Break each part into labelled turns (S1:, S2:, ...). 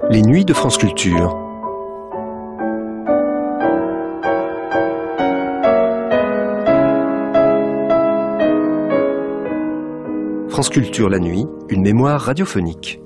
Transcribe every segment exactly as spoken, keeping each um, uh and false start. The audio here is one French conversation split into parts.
S1: Les nuits de France Culture. France Culture la nuit, une mémoire radiophonique.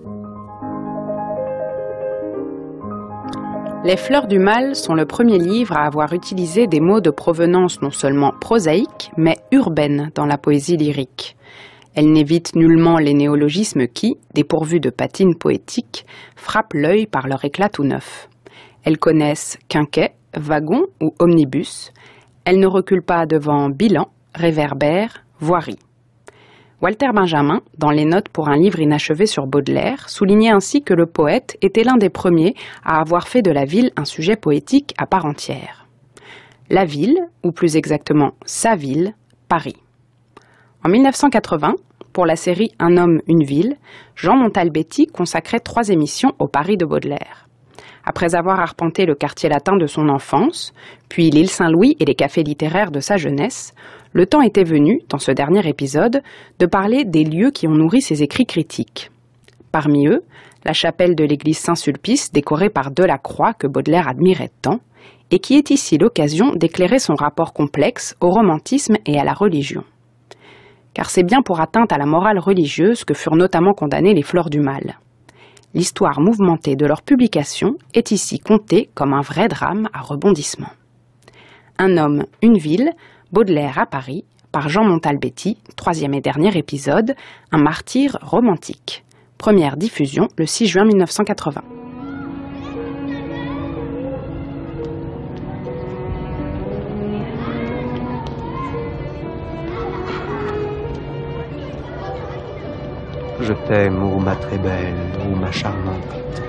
S2: Les Fleurs du Mal sont le premier livre à avoir utilisé des mots de provenance non seulement prosaïque, mais urbaine dans la poésie lyrique. Elle n'évite nullement les néologismes qui, dépourvus de patine poétique, frappent l'œil par leur éclat tout neuf. Elles connaissent quinquet, wagon ou omnibus. Elles ne reculent pas devant bilan, réverbère, voirie. Walter Benjamin, dans les notes pour un livre inachevé sur Baudelaire, soulignait ainsi que le poète était l'un des premiers à avoir fait de la ville un sujet poétique à part entière. La ville, ou plus exactement sa ville, Paris. En mille neuf cent quatre-vingts, pour la série Un homme, une ville, Jean Montalbetti consacrait trois émissions au Paris de Baudelaire. Après avoir arpenté le quartier latin de son enfance, puis l'île Saint-Louis et les cafés littéraires de sa jeunesse, le temps était venu, dans ce dernier épisode, de parler des lieux qui ont nourri ses écrits critiques. Parmi eux, la chapelle de l'église Saint-Sulpice, décorée par Delacroix, que Baudelaire admirait tant, et qui est ici l'occasion d'éclairer son rapport complexe au romantisme et à la religion. Car c'est bien pour atteinte à la morale religieuse que furent notamment condamnées les Fleurs du Mal. L'histoire mouvementée de leur publication est ici contée comme un vrai drame à rebondissement. Un homme, une ville, Baudelaire à Paris, par Jean Montalbetti, troisième et dernier épisode, un martyr romantique. Première diffusion le six juin mille neuf cent quatre-vingts.
S3: Je t'aime, ô ma très belle, ô ma charmante.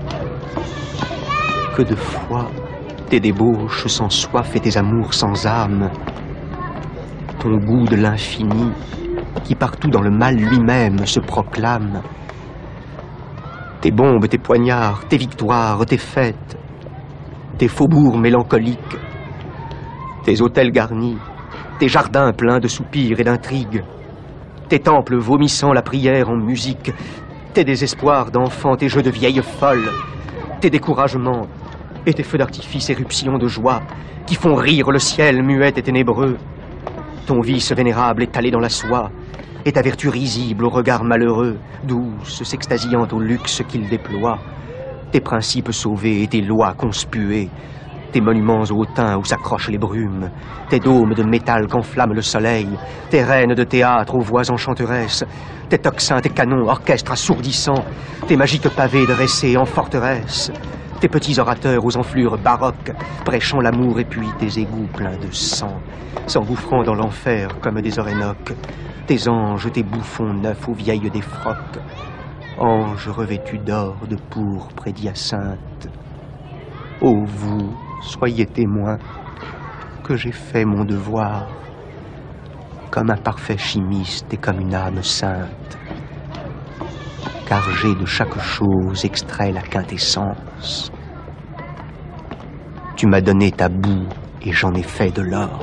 S3: Que de fois tes débauches sans soif et tes amours sans âme, ton goût de l'infini qui partout dans le mal lui-même se proclame. Tes bombes, tes poignards, tes victoires, tes fêtes, tes faubourgs mélancoliques, tes hôtels garnis, tes jardins pleins de soupirs et d'intrigues, tes temples vomissant la prière en musique, tes désespoirs d'enfants, tes jeux de vieilles folles, tes découragements et tes feux d'artifice éruptions de joie qui font rire le ciel muet et ténébreux, ton vice vénérable étalé dans la soie et ta vertu risible au regard malheureux, douce, s'extasiant au luxe qu'il déploie, tes principes sauvés et tes lois conspuées, tes monuments hautains où s'accrochent les brumes, tes dômes de métal qu'enflamme le soleil, tes reines de théâtre aux voix enchanteresses, tes tocsins, tes canons, orchestres assourdissants, tes magiques pavés dressés en forteresse, tes petits orateurs aux enflures baroques, prêchant l'amour et puis tes égouts pleins de sang, s'engouffrant dans l'enfer comme des orénoques, tes anges, tes bouffons neufs aux vieilles défroques, anges revêtus d'or, de pourpre et d'hyacinthe. Ô vous, soyez témoins que j'ai fait mon devoir, comme un parfait chimiste et comme une âme sainte, car j'ai de chaque chose extrait la quintessence. Tu m'as donné ta boue et j'en ai fait de l'or.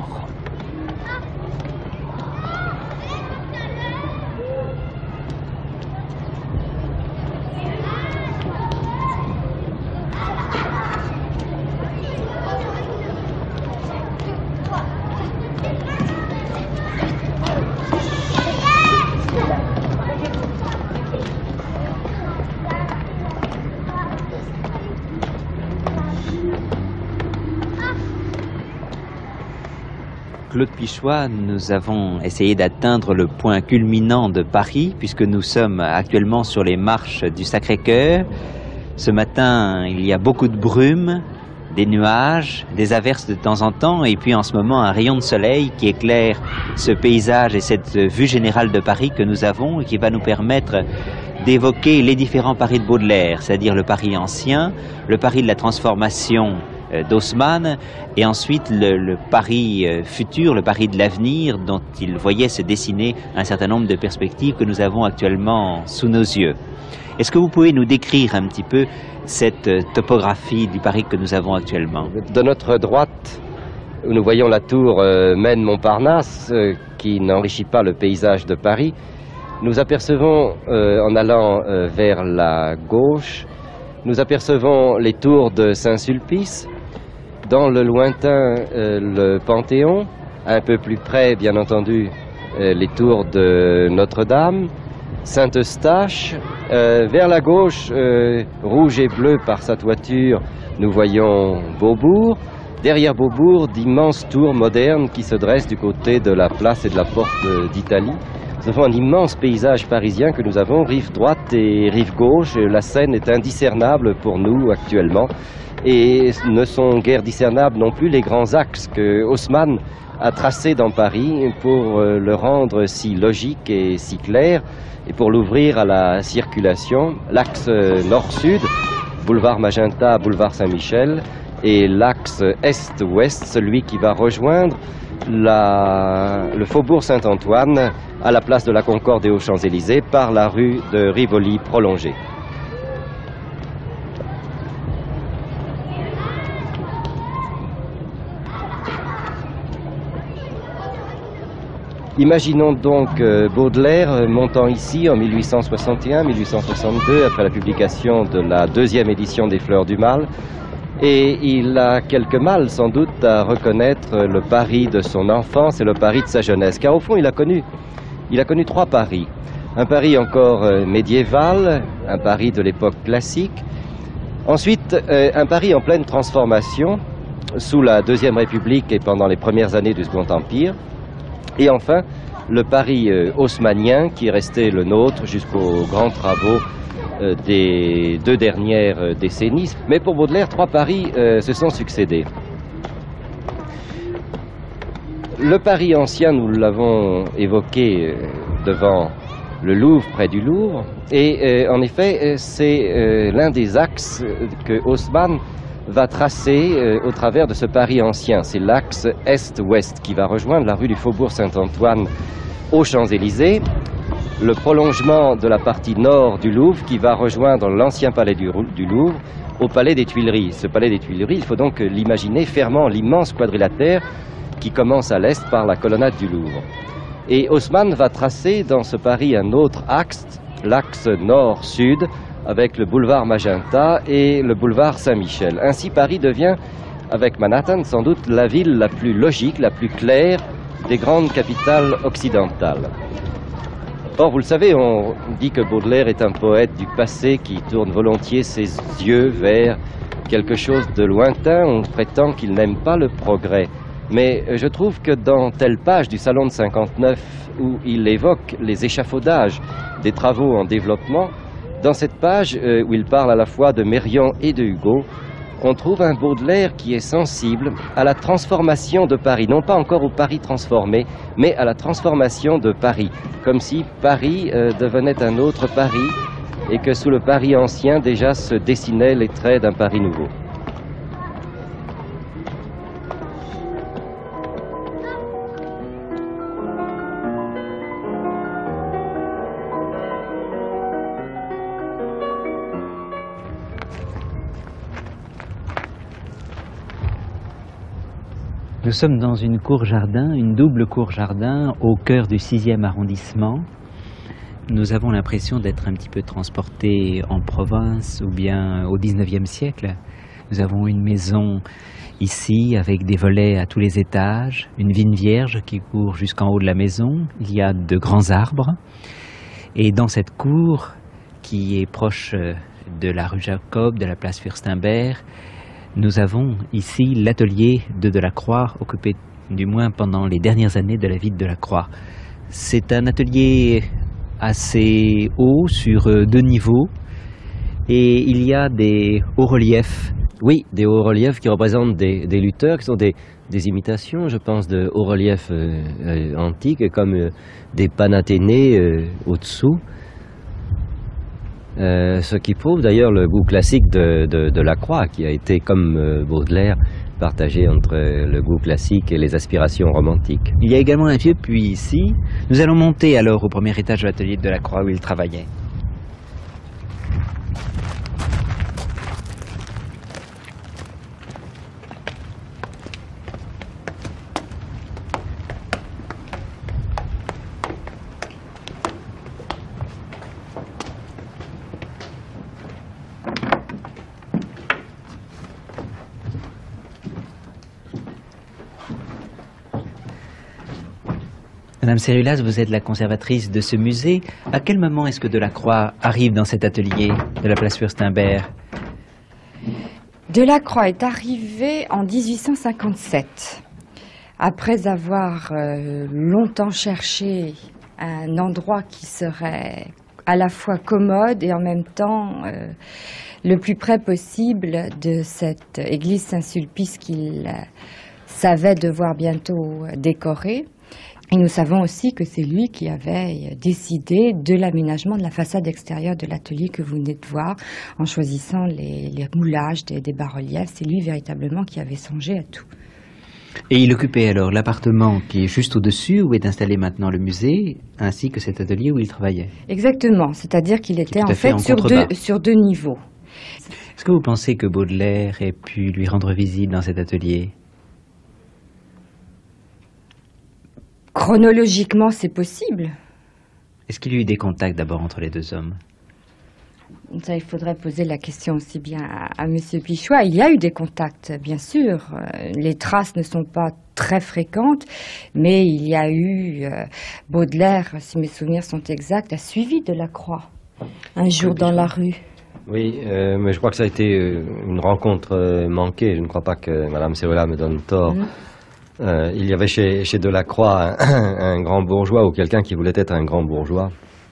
S4: Claude Pichois, nous avons essayé d'atteindre le point culminant de Paris, puisque nous sommes actuellement sur les marches du Sacré-Cœur. Ce matin, il y a beaucoup de brume, des nuages, des averses de temps en temps, et puis en ce moment, un rayon de soleil qui éclaire ce paysage et cette vue générale de Paris que nous avons et qui va nous permettre d'évoquer les différents Paris de Baudelaire, c'est-à-dire le Paris ancien, le Paris de la transformation d'Haussmann, et ensuite le, le Paris futur, le Paris de l'avenir, dont il voyait se dessiner un certain nombre de perspectives que nous avons actuellement sous nos yeux. Est-ce que vous pouvez nous décrire un petit peu cette topographie du Paris que nous avons actuellement?
S5: De notre droite, nous voyons la tour euh, Maine-Montparnasse, euh, qui n'enrichit pas le paysage de Paris. Nous apercevons, euh, en allant euh, vers la gauche, nous apercevons les tours de Saint-Sulpice, dans le lointain euh, le Panthéon, un peu plus près bien entendu euh, les tours de Notre-Dame, Saint-Eustache, euh, vers la gauche, euh, rouge et bleu par sa toiture, nous voyons Beaubourg. Derrière Beaubourg, d'immenses tours modernes qui se dressent du côté de la place et de la porte d'Italie. Nous avons un immense paysage parisien que nous avons, rive droite et rive gauche. La Seine est indiscernable pour nous actuellement et ne sont guère discernables non plus les grands axes que Haussmann a tracés dans Paris pour le rendre si logique et si clair et pour l'ouvrir à la circulation. L'axe nord-sud, boulevard Magenta, boulevard Saint-Michel, et l'axe est-ouest, celui qui va rejoindre la, le faubourg Saint-Antoine à la place de la Concorde et aux Champs-Élysées par la rue de Rivoli prolongée. Imaginons donc euh, Baudelaire montant ici en mille huit cent soixante et un mille huit cent soixante-deux après la publication de la deuxième édition des Fleurs du Mal. Et il a quelque mal, sans doute, à reconnaître le Paris de son enfance et le Paris de sa jeunesse. Car au fond, il a connu, il a connu trois Paris. Un Paris encore euh, médiéval, un Paris de l'époque classique. Ensuite, euh, un Paris en pleine transformation, sous la Deuxième République et pendant les premières années du Second Empire. Et enfin, le Paris euh, haussmannien, qui est resté le nôtre jusqu'aux grands travaux Euh, des deux dernières euh, décennies. Mais pour Baudelaire, trois Paris euh, se sont succédés. Le Paris ancien, nous l'avons évoqué euh, devant le Louvre, près du Louvre, et euh, en effet, euh, c'est euh, l'un des axes que Haussmann va tracer euh, au travers de ce Paris ancien. C'est l'axe est-ouest qui va rejoindre la rue du Faubourg Saint-Antoine aux Champs-Élysées, le prolongement de la partie nord du Louvre qui va rejoindre l'ancien palais du, du Louvre au palais des Tuileries. Ce palais des Tuileries, il faut donc l'imaginer fermant l'immense quadrilatère qui commence à l'est par la colonnade du Louvre. Et Haussmann va tracer dans ce Paris un autre axe, l'axe nord-sud, avec le boulevard Magenta et le boulevard Saint-Michel. Ainsi, Paris devient, avec Manhattan, sans doute la ville la plus logique, la plus claire des grandes capitales occidentales. Or, vous le savez, on dit que Baudelaire est un poète du passé qui tourne volontiers ses yeux vers quelque chose de lointain. On prétend qu'il n'aime pas le progrès. Mais je trouve que dans telle page du Salon de cinquante-neuf où il évoque les échafaudages des travaux en développement, dans cette page où il parle à la fois de Mérion et de Hugo, on trouve un Baudelaire qui est sensible à la transformation de Paris, non pas encore au Paris transformé, mais à la transformation de Paris, comme si Paris euh, devenait un autre Paris et que sous le Paris ancien déjà se dessinaient les traits d'un Paris nouveau.
S4: Nous sommes dans une cour-jardin, une double cour-jardin au cœur du sixième arrondissement. Nous avons l'impression d'être un petit peu transportés en province ou bien au dix-neuvième siècle. Nous avons une maison ici avec des volets à tous les étages, une vigne vierge qui court jusqu'en haut de la maison. Il y a de grands arbres. Et dans cette cour qui est proche de la rue Jacob, de la place Furstenberg, nous avons ici l'atelier de Delacroix, occupé du moins pendant les dernières années de la vie de Delacroix. C'est un atelier assez haut, sur deux niveaux, et il y a des hauts-reliefs.
S5: Oui, des hauts-reliefs qui représentent des, des lutteurs, qui sont des, des imitations, je pense, de hauts-reliefs euh, euh, antiques, comme euh, des Panathénées euh, au-dessous. Euh, ce qui prouve d'ailleurs le goût classique de, de, de Lacroix, qui a été, comme euh, Baudelaire, partagé entre le goût classique et les aspirations romantiques.
S4: Il y a également un vieux puits ici. Nous allons monter alors au premier étage de l'atelier de Delacroix où il travaillait. Madame Cérulas, vous êtes la conservatrice de ce musée. À quel moment est-ce que Delacroix arrive dans cet atelier de la place Furstenberg?
S6: Delacroix est arrivé en dix-huit cent cinquante-sept, après avoir euh, longtemps cherché un endroit qui serait à la fois commode et en même temps euh, le plus près possible de cette église Saint-Sulpice qu'il euh, savait devoir bientôt décorer. Et nous savons aussi que c'est lui qui avait décidé de l'aménagement de la façade extérieure de l'atelier que vous venez de voir, en choisissant les, les moulages des, des bas-reliefs. C'est lui véritablement qui avait songé à tout.
S4: Et il occupait alors l'appartement qui est juste au-dessus, où est installé maintenant le musée, ainsi que cet atelier où il travaillait.
S6: Exactement, c'est-à-dire qu'il était en fait,
S4: fait en
S6: sur, deux, sur deux niveaux.
S4: Est-ce que vous pensez que Baudelaire ait pu lui rendre visite dans cet atelier?
S6: Chronologiquement, c'est possible.
S4: Est-ce qu'il y a eu des contacts d'abord entre les deux hommes?
S6: Ça, il faudrait poser la question aussi bien à, à M. Pichois. Il y a eu des contacts, bien sûr. Euh, les traces ne sont pas très fréquentes, mais il y a eu... Euh, Baudelaire, si mes souvenirs sont exacts, a suivi Delacroix un jour dans la rue.
S5: Oui, euh, mais je crois que ça a été une rencontre euh, manquée. Je ne crois pas que Mme Cérulas me donne tort. Mmh. Euh, il y avait chez, chez Delacroix un, un grand bourgeois ou quelqu'un qui voulait être un grand bourgeois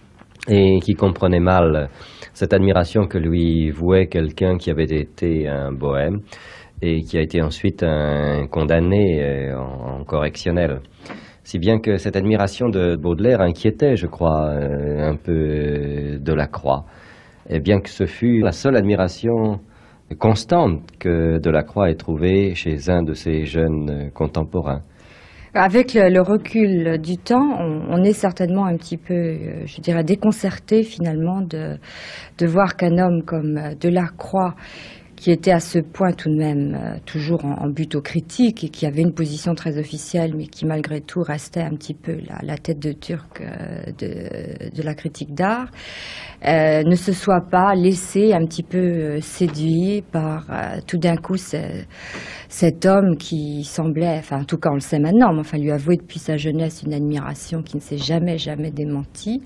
S5: et qui comprenait mal cette admiration que lui vouait quelqu'un qui avait été un bohème et qui a été ensuite un condamné en, en correctionnel. Si bien que cette admiration de Baudelaire inquiétait, je crois, un peu Delacroix. Et bien que ce fût la seule admiration constante que Delacroix ait trouvée chez un de ses jeunes contemporains.
S6: Avec le, le recul du temps, on, on est certainement un petit peu, je dirais, déconcerté finalement de, de voir qu'un homme comme Delacroix, qui était à ce point tout de même euh, toujours en, en but aux critiques et qui avait une position très officielle, mais qui malgré tout restait un petit peu la, la tête de turc euh, de, de la critique d'art, euh, ne se soit pas laissé un petit peu euh, séduit par euh, tout d'un coup ce, cet homme qui semblait, enfin en tout cas on le sait maintenant, mais enfin lui avouer depuis sa jeunesse une admiration qui ne s'est jamais jamais démentie.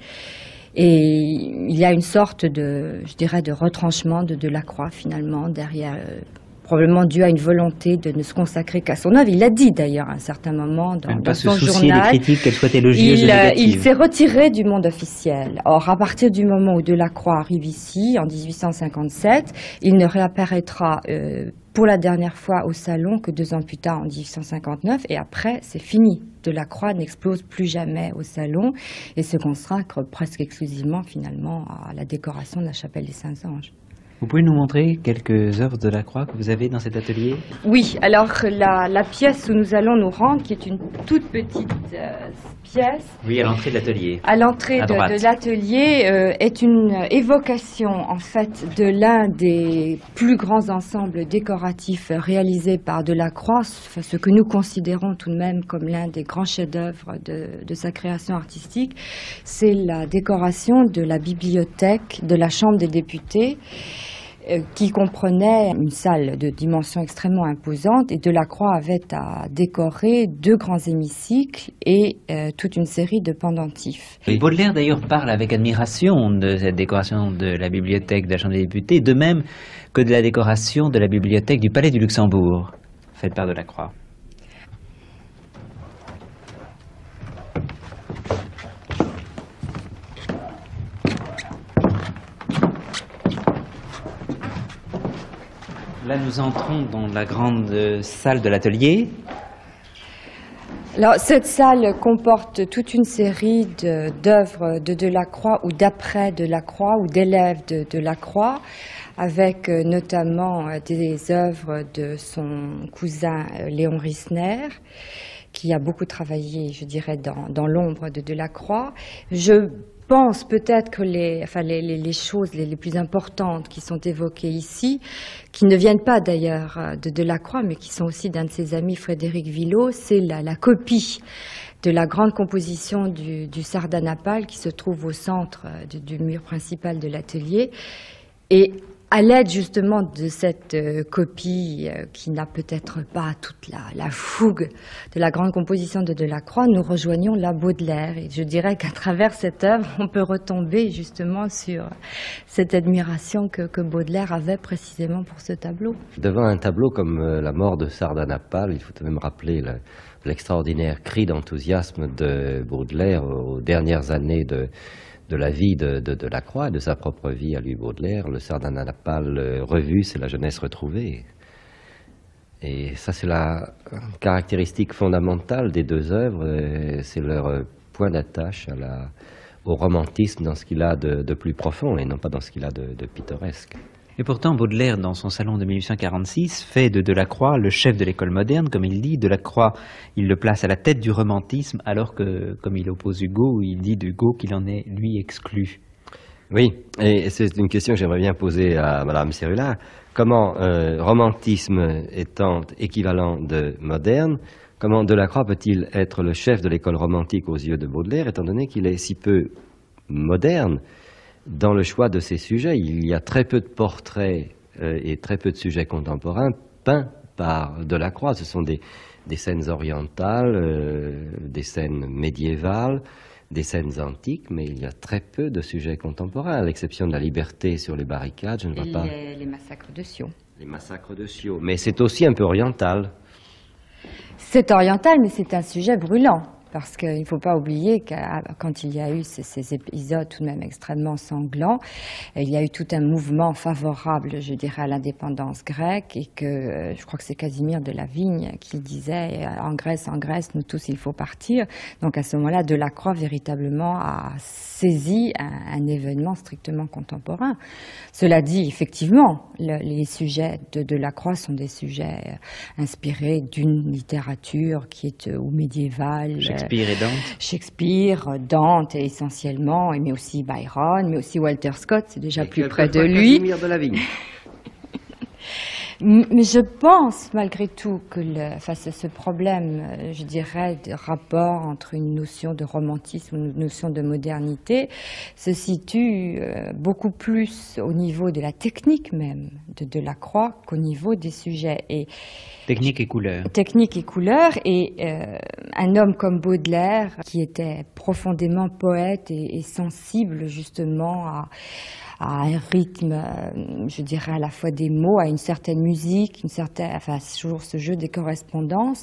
S6: Et il y a une sorte de, je dirais, de retranchement de Delacroix finalement derrière, euh, probablement dû à une volonté de ne se consacrer qu'à son œuvre. Il l'a dit d'ailleurs à un certain moment dans, dans son journal.
S4: Des critiques, qu'elles soient élogieuses ou négatives.
S6: Il s'est retiré du monde officiel. Or, à partir du moment où Delacroix arrive ici, en dix-huit cent cinquante-sept, il ne réapparaîtra euh, pour la dernière fois au Salon que deux ans plus tard, en dix-huit cent cinquante-neuf, et après, c'est fini. Delacroix n'explose plus jamais au Salon et se consacre presque exclusivement, finalement, à la décoration de la chapelle des Saints-Anges.
S4: Vous pouvez nous montrer quelques œuvres de Delacroix que vous avez dans cet atelier?
S6: Oui, alors la, la pièce où nous allons nous rendre, qui est une toute petite euh, pièce...
S4: Oui, à l'entrée de l'atelier.
S6: À l'entrée de, de l'atelier euh, est une évocation, en fait, de l'un des plus grands ensembles décoratifs réalisés par Delacroix, ce que nous considérons tout de même comme l'un des grands chefs-d'œuvre de, de sa création artistique. C'est la décoration de la bibliothèque de la Chambre des députés, qui comprenait une salle de dimension extrêmement imposante, et Delacroix avait à décorer deux grands hémicycles et euh, toute une série de pendentifs.
S4: Et Baudelaire d'ailleurs parle avec admiration de cette décoration de la bibliothèque de la Chambre des députés, de même que de la décoration de la bibliothèque du Palais du Luxembourg, faite par Delacroix. Là, nous entrons dans la grande salle de l'atelier.
S6: Alors, cette salle comporte toute une série de, d'œuvres de Delacroix ou d'après Delacroix ou d'élèves de Delacroix, avec euh, notamment euh, des œuvres de son cousin euh, Léon Risner, qui a beaucoup travaillé, je dirais, dans, dans l'ombre de Delacroix. Je Je pense peut-être que les, enfin les, les, les choses les, les plus importantes qui sont évoquées ici, qui ne viennent pas d'ailleurs de Delacroix, mais qui sont aussi d'un de ses amis, Frédéric Villot, c'est la, la copie de la grande composition du, du Sardanapale qui se trouve au centre du, du mur principal de l'atelier. Et à l'aide justement de cette euh, copie euh, qui n'a peut-être pas toute la, la fougue de la grande composition de Delacroix, nous rejoignons la Baudelaire. Et je dirais qu'à travers cette œuvre, on peut retomber justement sur cette admiration que, que Baudelaire avait précisément pour ce tableau.
S5: Devant un tableau comme euh, La mort de Sardanapale, il faut tout de même rappeler le, l'extraordinaire cri d'enthousiasme de Baudelaire aux dernières années de de la vie de, de, de Delacroix et de sa propre vie à lui, Baudelaire. Le Sardanapale revu, c'est la jeunesse retrouvée. Et ça, c'est la caractéristique fondamentale des deux œuvres, c'est leur point d'attache à la, au romantisme dans ce qu'il a de, de plus profond et non pas dans ce qu'il a de, de pittoresque.
S4: Et pourtant, Baudelaire, dans son salon de mille huit cent quarante-six, fait de Delacroix le chef de l'école moderne, comme il dit. Delacroix, il le place à la tête du romantisme, alors que, comme il oppose Hugo, il dit d'Hugo qu'il en est, lui, exclu.
S5: Oui, et c'est une question que j'aimerais bien poser à Madame Cérula. Comment, euh, romantisme étant équivalent de moderne, comment Delacroix peut-il être le chef de l'école romantique aux yeux de Baudelaire, étant donné qu'il est si peu moderne dans le choix de ses sujets? Il y a très peu de portraits euh, et très peu de sujets contemporains peints par Delacroix. Ce sont des, des scènes orientales, euh, des scènes médiévales, des scènes antiques, mais il y a très peu de sujets contemporains, à l'exception de la liberté sur les barricades. Je ne vois
S6: les,
S5: pas.
S6: Les massacres de Scio.
S5: Les massacres de Scio. Mais c'est aussi un peu oriental.
S6: C'est oriental, mais c'est un sujet brûlant. Parce qu'il ne faut pas oublier que quand il y a eu ces, ces épisodes tout de même extrêmement sanglants, il y a eu tout un mouvement favorable, je dirais, à l'indépendance grecque, et que je crois que c'est Casimir de la Vigne qui disait « En Grèce, en Grèce, nous tous, il faut partir ». Donc à ce moment-là, Delacroix véritablement a saisi un, un événement strictement contemporain. Cela dit, effectivement, le, les sujets de Delacroix sont des sujets inspirés d'une littérature qui est ou médiévale,
S4: Shakespeare et Dante.
S6: Shakespeare, Dante essentiellement, mais aussi Byron, mais aussi Walter Scott, c'est déjà
S5: et
S6: plus près de lui.
S5: Casimir de la Vigne.
S6: Mais je pense malgré tout que le, face à ce problème, je dirais, de rapport entre une notion de romantisme et une notion de modernité, se situe beaucoup plus au niveau de la technique même de Delacroix qu'au niveau des sujets. Et
S4: technique et couleur.
S6: Technique et couleur. Et euh, un homme comme Baudelaire, qui était profondément poète et, et sensible justement à à un rythme, je dirais à la fois des mots, à une certaine musique, une certaine, enfin toujours ce jeu des correspondances,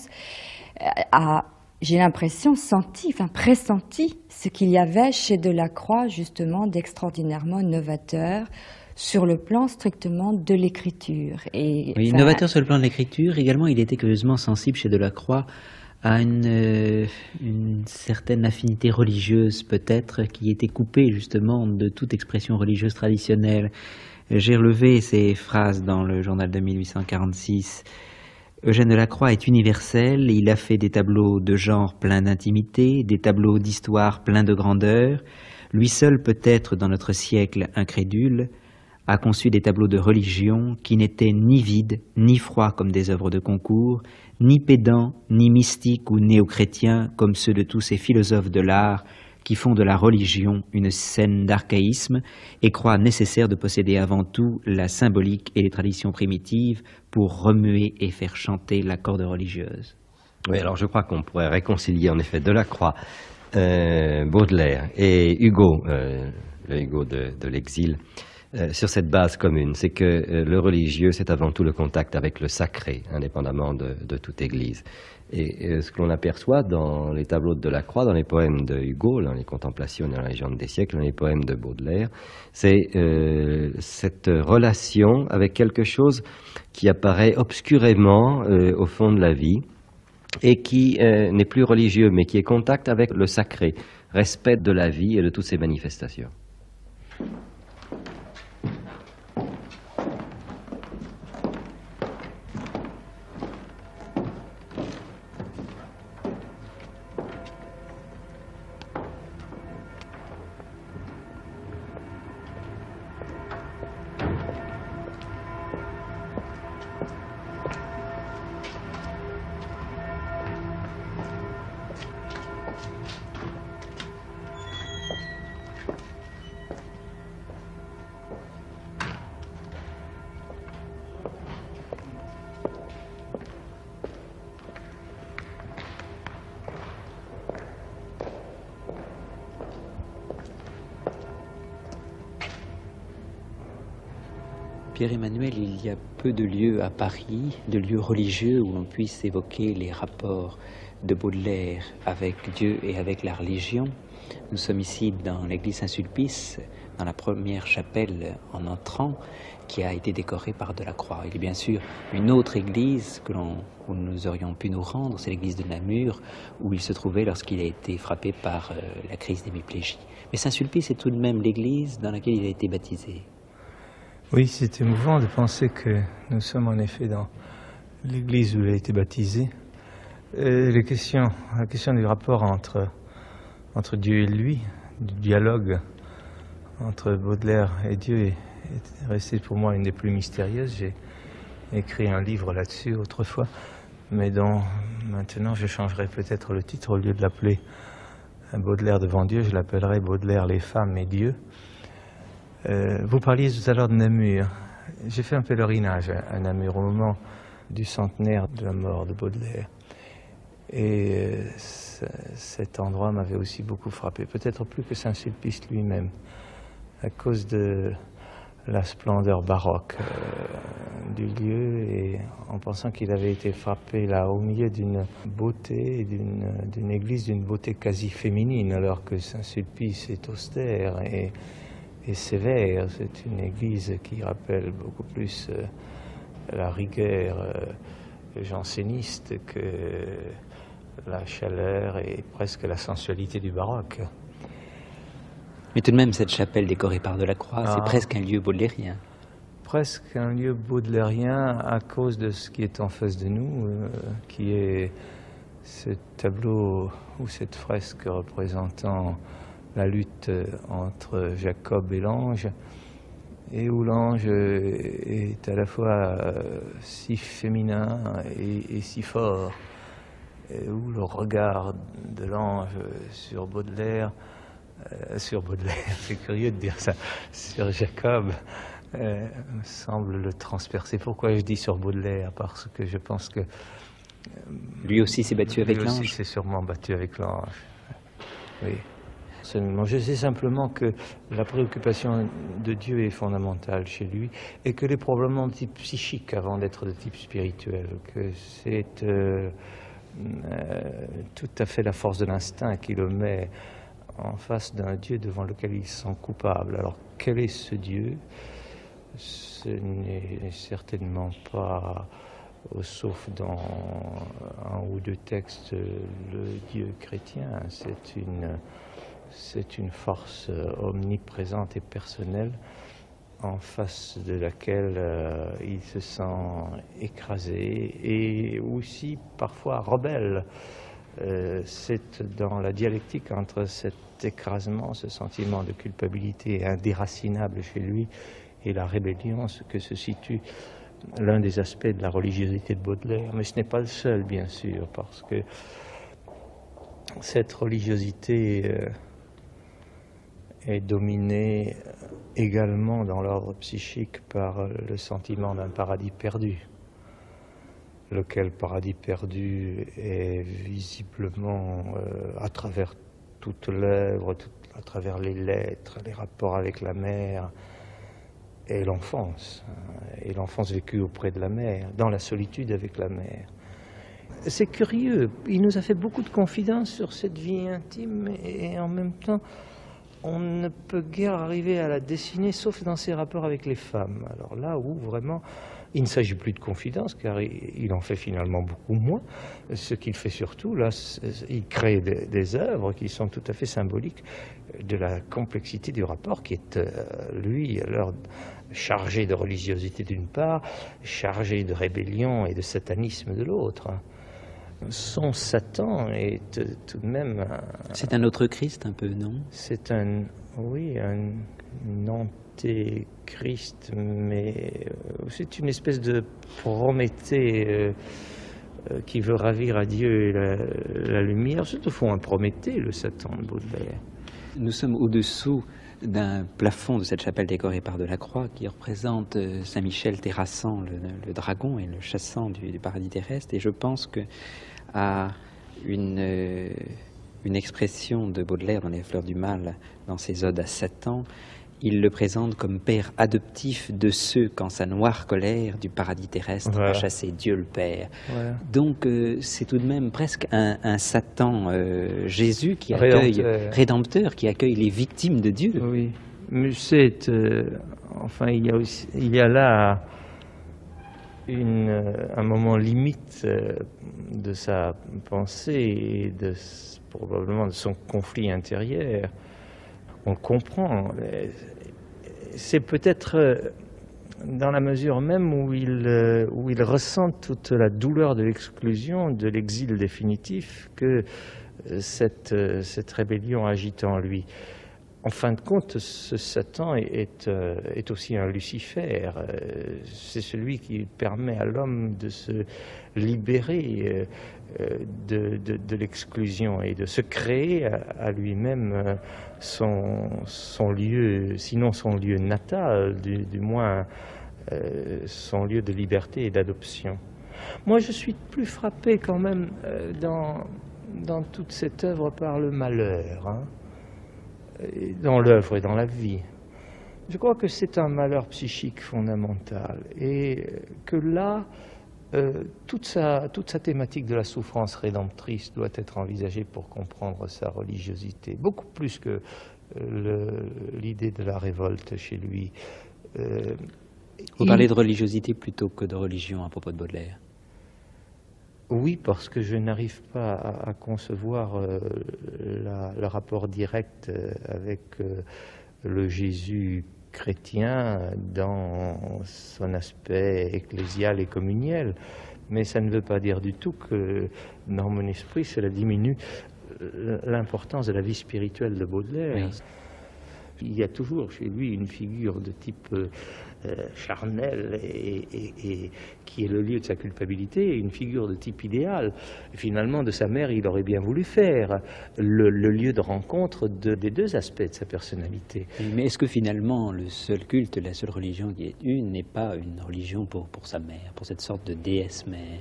S6: a, j'ai l'impression, senti, enfin pressenti ce qu'il y avait chez Delacroix justement d'extraordinairement novateur sur le plan strictement de l'écriture. Et,
S4: oui,
S6: enfin,
S4: novateur sur le plan de l'écriture, également il était curieusement sensible chez Delacroix à une, euh, une certaine affinité religieuse peut-être qui était coupée justement de toute expression religieuse traditionnelle. J'ai relevé ces phrases dans le journal de mille huit cent quarante-six. Eugène Delacroix est universel, il a fait des tableaux de genre pleins d'intimité, des tableaux d'histoire pleins de grandeur. Lui seul peut-être dans notre siècle incrédule a conçu des tableaux de religion qui n'étaient ni vides, ni froids comme des œuvres de concours, ni pédants, ni mystiques ou néo-chrétiens comme ceux de tous ces philosophes de l'art qui font de la religion une scène d'archaïsme et croient nécessaire de posséder avant tout la symbolique et les traditions primitives pour remuer et faire chanter la corde religieuse.
S5: Oui, alors je crois qu'on pourrait réconcilier en effet Delacroix, euh, Baudelaire et Hugo, euh, le Hugo de, de l'exil, Euh, sur cette base commune, c'est que euh, le religieux, c'est avant tout le contact avec le sacré, indépendamment de, de toute église. Et euh, ce que l'on aperçoit dans les tableaux de Delacroix, dans les poèmes de Hugo, dans les Contemplations de la légende des siècles, dans les poèmes de Baudelaire, c'est euh, cette relation avec quelque chose qui apparaît obscurément euh, au fond de la vie et qui euh, n'est plus religieux, mais qui est contact avec le sacré, respect de la vie et de toutes ses manifestations.
S4: Pierre-Emmanuel, il y a peu de lieux à Paris, de lieux religieux où l'on puisse évoquer les rapports de Baudelaire avec Dieu et avec la religion. Nous sommes ici dans l'église Saint-Sulpice, dans la première chapelle en entrant, qui a été décorée par Delacroix. Il y a bien sûr une autre église que l'on, où nous aurions pu nous rendre, c'est l'église de Namur, où il se trouvait lorsqu'il a été frappé par euh, la crise d'hémiplégie. Mais Saint-Sulpice est tout de même l'église dans laquelle il a été baptisé.
S7: Oui, c'est émouvant de penser que nous sommes en effet dans l'église où il a été baptisé. Et les questions, la question du rapport entre, entre Dieu et lui, du dialogue entre Baudelaire et Dieu est, est restée pour moi une des plus mystérieuses. J'ai écrit un livre là-dessus autrefois, mais dont maintenant je changerai peut-être le titre. Au lieu de l'appeler Baudelaire devant Dieu, je l'appellerai Baudelaire, les femmes et Dieu. Euh, vous parliez tout à l'heure de Namur. J'ai fait un pèlerinage à Namur au moment du centenaire de la mort de Baudelaire. Et euh, cet endroit m'avait aussi beaucoup frappé, peut-être plus que Saint-Sulpice lui-même, à cause de la splendeur baroque euh, du lieu et en pensant qu'il avait été frappé là au milieu d'une beauté, d'une, d'une église d'une beauté quasi féminine, alors que Saint-Sulpice est austère et, et sévère. C'est une église qui rappelle beaucoup plus euh, la rigueur euh, janséniste que la chaleur et presque la sensualité du baroque.
S4: Mais tout de même, cette chapelle décorée par Delacroix, ah, c'est presque un lieu baudelairien.
S7: Presque un lieu baudelairien à cause de ce qui est en face de nous, euh, qui est ce tableau ou cette fresque représentant la lutte entre Jacob et l'ange, et où l'ange est à la fois euh, si féminin et, et si fort, et où le regard de l'ange sur Baudelaire, euh, sur Baudelaire, c'est curieux de dire ça, sur Jacob, euh, semble le transpercer. Pourquoi je dis sur Baudelaire? Parce que je pense que... Euh,
S4: lui aussi s'est battu avec l'ange.
S7: Lui aussi s'est sûrement battu avec l'ange, oui. Je sais simplement que la préoccupation de Dieu est fondamentale chez lui et que est probablement de type psychique avant d'être de type spirituel, que c'est euh, euh, tout à fait la force de l'instinct qui le met en face d'un Dieu devant lequel il se sent coupable. Alors quel est ce Dieu? Ce n'est certainement pas, sauf dans un ou deux textes, le Dieu chrétien. C'est une... C'est une force omniprésente et personnelle en face de laquelle euh, il se sent écrasé et aussi parfois rebelle. Euh, c'est dans la dialectique entre cet écrasement, ce sentiment de culpabilité indéracinable chez lui et la rébellion, ce que se situe l'un des aspects de la religiosité de Baudelaire. Mais ce n'est pas le seul, bien sûr, parce que cette religiosité... Euh, est dominé également dans l'ordre psychique par le sentiment d'un paradis perdu, lequel paradis perdu est visiblement euh, à travers toute l'œuvre, tout, à travers les lettres, les rapports avec la mère et l'enfance, et l'enfance vécue auprès de la mère, dans la solitude avec la mère. C'est curieux, il nous a fait beaucoup de confidences sur cette vie intime et en même temps on ne peut guère arriver à la dessiner sauf dans ses rapports avec les femmes. Alors là où vraiment il ne s'agit plus de confidence car il en fait finalement beaucoup moins. Ce qu'il fait surtout, là, il crée des, des œuvres qui sont tout à fait symboliques de la complexité du rapport qui est, lui, alors chargé de religiosité d'une part, chargé de rébellion et de satanisme de l'autre. Son Satan est tout de même... Un,
S4: c'est un autre Christ un peu, non?
S7: C'est un, oui, un, un antéchrist, mais c'est une espèce de Prométhée euh, euh, qui veut ravir à Dieu et la, la lumière. C'est au fond un Prométhée, le Satan de Baudelaire.
S4: Nous sommes au-dessous d'un plafond de cette chapelle décorée par Delacroix qui représente Saint-Michel terrassant le, le dragon et le chassant du, du paradis terrestre. Et je pense que à une, une expression de Baudelaire dans Les Fleurs du Mal, dans ses odes à Satan, Il le présente comme père adoptif de ceux qu'en sa noire colère du paradis terrestre
S7: Voilà.
S4: a chassé Dieu le Père.
S7: Voilà.
S4: Donc euh, c'est tout de même presque un, un Satan euh, Jésus qui
S7: Rédempteur.
S4: accueille, rédempteur, qui accueille les victimes de Dieu.
S7: Oui, mais c'est, euh, enfin, il y a aussi, il y a là une, euh, un moment limite euh, de sa pensée et de, probablement de son conflit intérieur. On le comprend. C'est peut-être dans la mesure même où il, où il ressent toute la douleur de l'exclusion, de l'exil définitif, que cette, cette rébellion agite en lui. En fin de compte, ce Satan est, est, est aussi un Lucifer. C'est celui qui permet à l'homme de se libérer de, de, de l'exclusion et de se créer à, à lui-même son, son lieu, sinon son lieu natal, du, du moins euh, son lieu de liberté et d'adoption. Moi, je suis plus frappé quand même euh, dans, dans toute cette œuvre par le malheur, hein, dans l'œuvre et dans la vie. Je crois que c'est un malheur psychique fondamental et que là, euh, toute sa, toute sa thématique de la souffrance rédemptrice doit être envisagée pour comprendre sa religiosité, beaucoup plus que euh, l'idée de la révolte chez lui. Euh,
S4: Vous
S7: il...
S4: parlez de religiosité plutôt que de religion à propos de Baudelaire.
S7: Oui, parce que je n'arrive pas à, à concevoir euh, la, le rapport direct euh, avec euh, le Jésus chrétien dans son aspect ecclésial et communiel. Mais ça ne veut pas dire du tout que dans mon esprit, cela diminue l'importance de la vie spirituelle de Baudelaire. Oui. Il y a toujours chez lui une figure de type euh, charnel et, et, et qui est le lieu de sa culpabilité, et une figure de type idéal. Et finalement, de sa mère, il aurait bien voulu faire le, le lieu de rencontre de, des deux aspects de sa personnalité.
S4: Mais est-ce que finalement, le seul culte, la seule religion qui est une, n'est pas une religion pour, pour sa mère, pour cette sorte de déesse mère?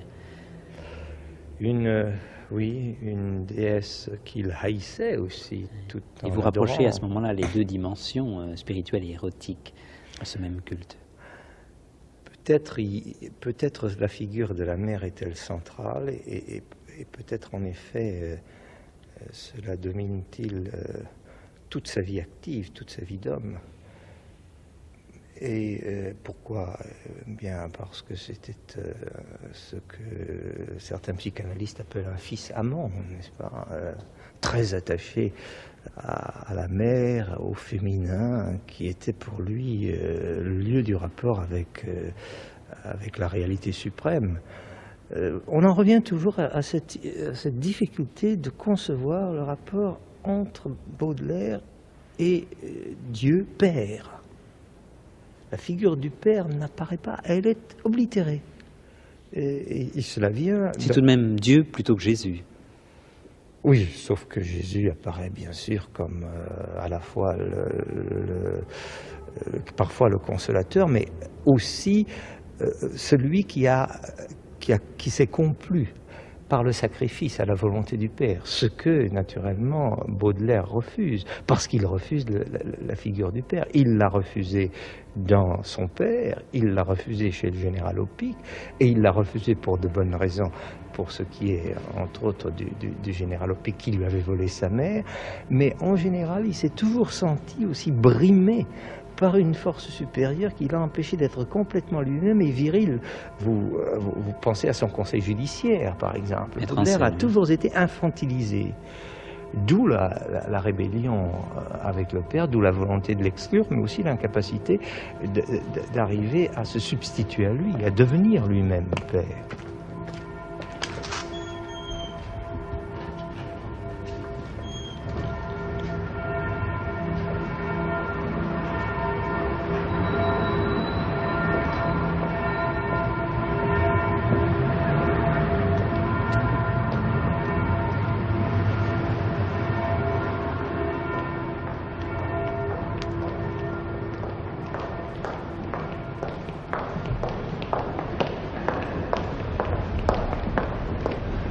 S7: Une... Euh, Oui, une déesse qu'il haïssait aussi. Tout en
S4: et vous
S7: adorant.
S4: rapprochez à ce moment-là les deux dimensions euh, spirituelles et érotiques à ce même culte.
S7: Peut-être peut-être la figure de la mère est-elle centrale et, et, et peut-être en effet euh, cela domine-t-il euh, toute sa vie active, toute sa vie d'homme. Et euh, pourquoi? Bien parce que c'était euh, ce que certains psychanalystes appellent un fils amant, n'est-ce pas, euh, très attaché à, à la mère, au féminin, qui était pour lui euh, le lieu du rapport avec, euh, avec la réalité suprême. Euh, on en revient toujours à, à, cette, à cette difficulté de concevoir le rapport entre Baudelaire et euh, Dieu Père. La figure du Père n'apparaît pas, elle est oblitérée. Et, et, et cela vient...
S4: C'est tout de même Dieu plutôt que Jésus.
S7: Oui, sauf que Jésus apparaît bien sûr comme euh, à la fois le, le, le, parfois le consolateur, mais aussi euh, celui qui, a, qui, a, qui s'est complu par le sacrifice à la volonté du Père, ce que, naturellement, Baudelaire refuse, parce qu'il refuse le, la, la figure du Père. Il l'a refusé dans son père, il l'a refusé chez le général Opic, et il l'a refusé pour de bonnes raisons, pour ce qui est, entre autres, du, du, du général Opic qui lui avait volé sa mère, mais en général, il s'est toujours senti aussi brimé par une force supérieure qui l'a empêché d'être complètement lui-même et viril. Vous, vous, vous pensez à son conseil judiciaire, par exemple. Baudelaire a toujours été infantilisé. D'où la, la, la rébellion avec le père, d'où la volonté de l'exclure, mais aussi l'incapacité d'arriver à se substituer à lui, à devenir lui-même père.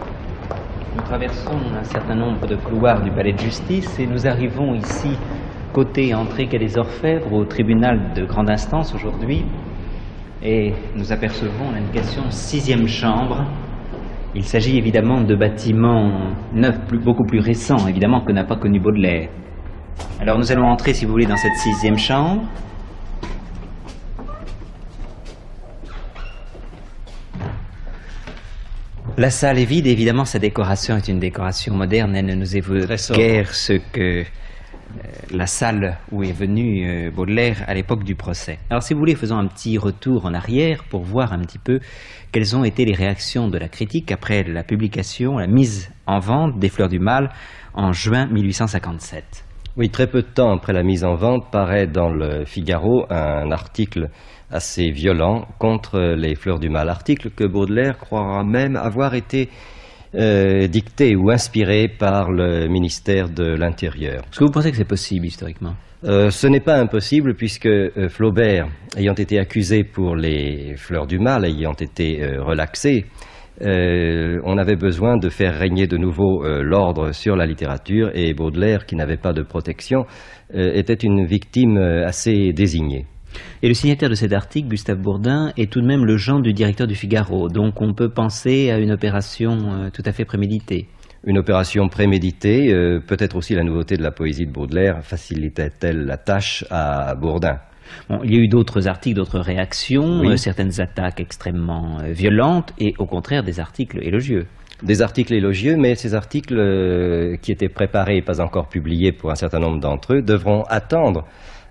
S4: Nous traversons un certain nombre de couloirs du palais de justice et nous arrivons ici côté entrée quai des Orfèvres au tribunal de grande instance aujourd'hui. Et nous apercevons l'indication sixième chambre. Il s'agit évidemment de bâtiments neufs, plus, beaucoup plus récents, évidemment, que n'a pas connu Baudelaire. Alors nous allons entrer, si vous voulez, dans cette sixième chambre. La salle est vide, évidemment, sa décoration est une décoration moderne. Elle ne nous évoque guère ce que euh, la salle où est venu euh, Baudelaire à l'époque du procès. Alors, si vous voulez, faisons un petit retour en arrière pour voir un petit peu quelles ont été les réactions de la critique après la publication, la mise en vente des Fleurs du Mal en juin mille huit cent cinquante-sept.
S5: Oui, très peu de temps après la mise en vente, paraît dans le Figaro un article assez violent contre les Fleurs du Mal, article que Baudelaire croira même avoir été euh, dicté ou inspiré par le ministère de l'Intérieur.
S4: Est-ce que vous pensez que c'est possible historiquement ?
S5: Euh, ce n'est pas impossible puisque euh, Flaubert, ayant été accusé pour les Fleurs du Mal, ayant été euh, relaxé, euh, on avait besoin de faire régner de nouveau euh, l'ordre sur la littérature, et Baudelaire, qui n'avait pas de protection, euh, était une victime euh, assez désignée.
S4: Et le signataire de cet article, Gustave Bourdin, est tout de même le gendre du directeur du Figaro, donc on peut penser à une opération euh, tout à fait préméditée.
S5: Une opération préméditée, euh, peut-être aussi la nouveauté de la poésie de Baudelaire facilitait-elle la tâche à Bourdin.
S4: Bon, il y a eu d'autres articles, d'autres réactions,
S5: Oui.
S4: euh, certaines attaques extrêmement euh, violentes et au contraire des articles élogieux.
S5: Des articles élogieux, mais ces articles euh, qui étaient préparés et pas encore publiés pour un certain nombre d'entre eux devront attendre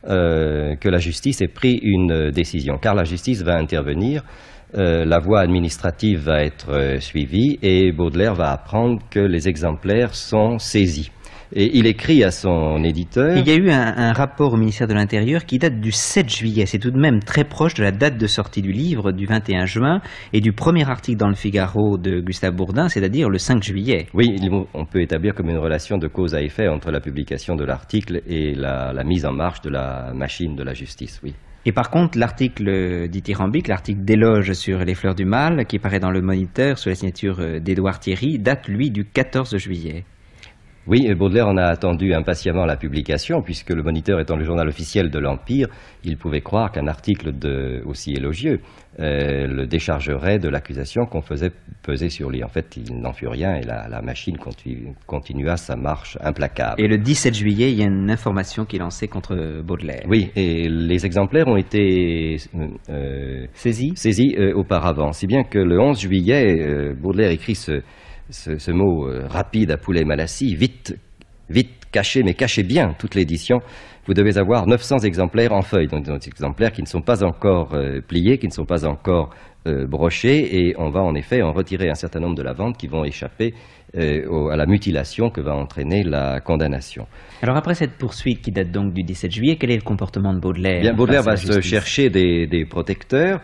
S5: euh, que la justice ait pris une décision, car la justice va intervenir. Euh, la voie administrative va être euh, suivie et Baudelaire va apprendre que les exemplaires sont saisis. Et il écrit à son éditeur...
S4: Il y a eu un, un rapport au ministère de l'Intérieur qui date du sept juillet. C'est tout de même très proche de la date de sortie du livre, du vingt et un juin, et du premier article dans le Figaro de Gustave Bourdin, c'est-à-dire le cinq juillet.
S5: Oui, on peut établir comme une relation de cause à effet entre la publication de l'article et la, la mise en marche de la machine de la justice, oui.
S4: Et par contre, l'article dithyrambique, l'article d'éloge sur les Fleurs du Mal, qui paraît dans le Moniteur sous la signature d'Édouard Thierry, date, lui, du quatorze juillet.
S5: Oui, Baudelaire en a attendu impatiemment la publication, puisque le Moniteur étant le journal officiel de l'Empire, il pouvait croire qu'un article de, aussi élogieux euh, le déchargerait de l'accusation qu'on faisait peser sur lui. En fait, il n'en fut rien et la, la machine continu, continua sa marche implacable.
S4: Et le dix-sept juillet, il y a une information qui est lancée contre Baudelaire.
S5: Oui, et les exemplaires ont été euh,
S4: saisis,
S5: saisis euh, auparavant, si bien que le onze juillet, euh, Baudelaire écrit ce... Ce, ce mot euh, rapide à Poulet-Malassis, vite, vite, cachez, mais cachez bien toute l'édition. Vous devez avoir neuf cents exemplaires en feuille, donc des exemplaires qui ne sont pas encore euh, pliés, qui ne sont pas encore euh, brochés, et on va en effet en retirer un certain nombre de la vente qui vont échapper euh, au, à la mutilation que va entraîner la condamnation.
S4: Alors après cette poursuite qui date donc du dix-sept juillet, quel est le comportement de Baudelaire?
S5: Bien, Baudelaire va se chercher des, des protecteurs.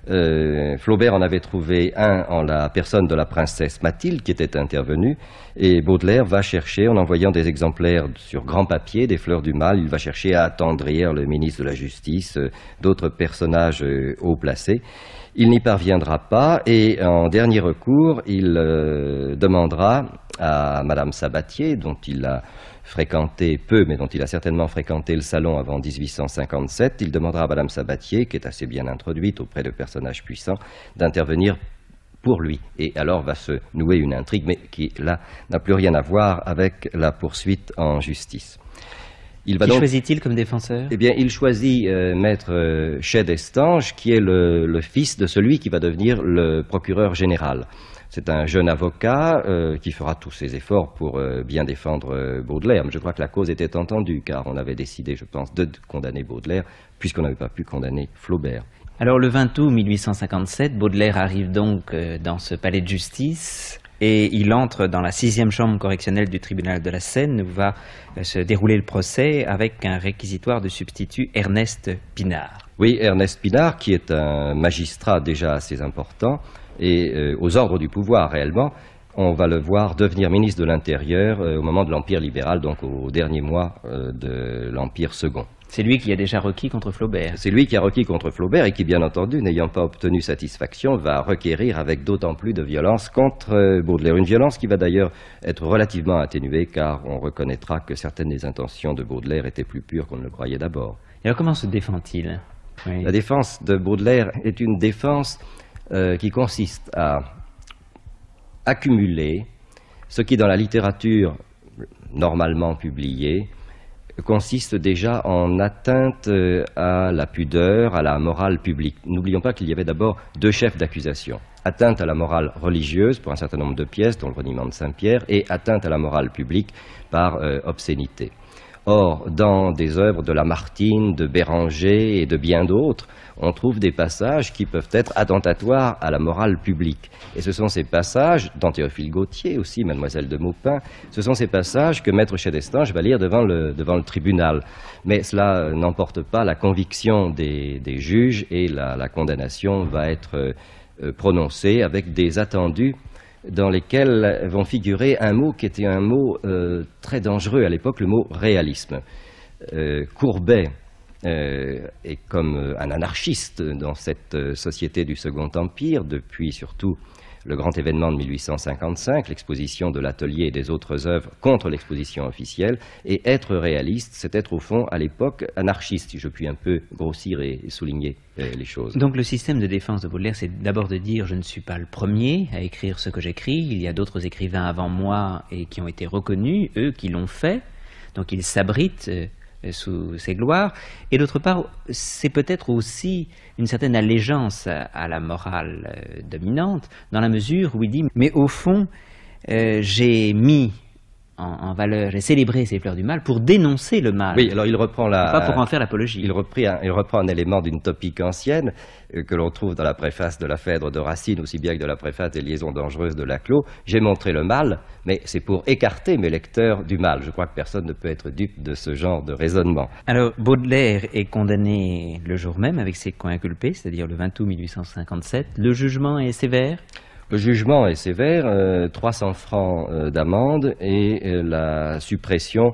S5: Euh, Flaubert en avait trouvé un en la personne de la princesse Mathilde qui était intervenue, et Baudelaire va chercher, en envoyant des exemplaires sur grand papier des Fleurs du Mal, il va chercher à attendrir le ministre de la Justice, euh, d'autres personnages euh, haut placés. Il n'y parviendra pas, et en dernier recours, il euh, demandera à Madame Sabatier, dont il a fréquenté peu, mais dont il a certainement fréquenté le salon avant dix-huit cent cinquante-sept, il demandera à Madame Sabatier, qui est assez bien introduite auprès de personnages puissants, d'intervenir pour lui. Et alors va se nouer une intrigue, mais qui, là, n'a plus rien à voir avec la poursuite en justice. Il va
S4: qui
S5: donc...
S4: choisit-il comme défenseur?
S5: Eh bien, il choisit euh, maître euh, Chez d'Estanges, qui est le, le fils de celui qui va devenir le procureur général. C'est un jeune avocat euh, qui fera tous ses efforts pour euh, bien défendre euh, Baudelaire. Mais je crois que la cause était entendue, car on avait décidé, je pense, de condamner Baudelaire, puisqu'on n'avait pas pu condamner Flaubert.
S4: Alors le vingt août mille huit cent cinquante-sept, Baudelaire arrive donc euh, dans ce palais de justice et il entre dans la sixième chambre correctionnelle du tribunal de la Seine où va euh, se dérouler le procès avec un réquisitoire de substitut, Ernest Pinard.
S5: Oui, Ernest Pinard, qui est un magistrat déjà assez important et euh, aux ordres du pouvoir réellement. On va le voir devenir ministre de l'Intérieur euh, au moment de l'Empire libéral, donc au dernier mois euh, de l'Empire second.
S4: C'est lui qui a déjà requis contre Flaubert.
S5: C'est lui qui a requis contre Flaubert et qui, bien entendu, n'ayant pas obtenu satisfaction, va requérir avec d'autant plus de violence contre Baudelaire. Une violence qui va d'ailleurs être relativement atténuée, car on reconnaîtra que certaines des intentions de Baudelaire étaient plus pures qu'on ne le croyait d'abord.
S4: Et alors comment se défend-il? Oui.
S5: La défense de Baudelaire est une défense euh, qui consiste à accumuler ce qui, dans la littérature normalement publiée, consiste déjà en atteinte à la pudeur, à la morale publique. N'oublions pas qu'il y avait d'abord deux chefs d'accusation. Atteinte à la morale religieuse pour un certain nombre de pièces, dont le reniement de Saint-Pierre, et atteinte à la morale publique par euh, obscénité. Or, dans des œuvres de Lamartine, de Béranger et de bien d'autres, on trouve des passages qui peuvent être attentatoires à la morale publique. Et ce sont ces passages, dans Théophile Gautier aussi, Mademoiselle de Maupin, ce sont ces passages que Maître Chedestrange va lire devant le, devant le tribunal. Mais cela n'emporte pas la conviction des, des juges et la, la condamnation va être euh, prononcée avec des attendus dans lesquels vont figurer un mot qui était un mot euh, très dangereux à l'époque, le mot réalisme. Euh, Courbet euh, est comme un anarchiste dans cette société du Second Empire, depuis surtout le grand événement de mille huit cent cinquante-cinq, l'exposition de l'Atelier et des autres œuvres contre l'exposition officielle, et être réaliste, c'est être au fond à l'époque anarchiste, si je puis un peu grossir et souligner euh, les choses.
S4: Donc le système de défense de Baudelaire, c'est d'abord de dire je ne suis pas le premier à écrire ce que j'écris, il y a d'autres écrivains avant moi et qui ont été reconnus, eux qui l'ont fait, donc ils s'abritent euh, sous ses gloires, et d'autre part, c'est peut-être aussi une certaine allégeance à, à la morale euh, dominante, dans la mesure où il dit, mais au fond, euh, j'ai mis en, en valeur, j'ai célébré ces fleurs du mal pour dénoncer le mal.
S5: Oui, alors il reprend la...
S4: Pas pour en faire l'apologie.
S5: Il, il reprend un élément d'une topique ancienne, euh, que l'on trouve dans la préface de la Phèdre de Racine, aussi bien que dans la préface des Liaisons dangereuses de Laclos. J'ai montré le mal, mais c'est pour écarter mes lecteurs du mal. Je crois que personne ne peut être dupe de ce genre de raisonnement.
S4: Alors, Baudelaire est condamné le jour même avec ses co-inculpés, c'est-à-dire le vingt août mille huit cent cinquante-sept. Le jugement est sévère?
S5: Le jugement est sévère, euh, trois cents francs euh, d'amende et euh, la suppression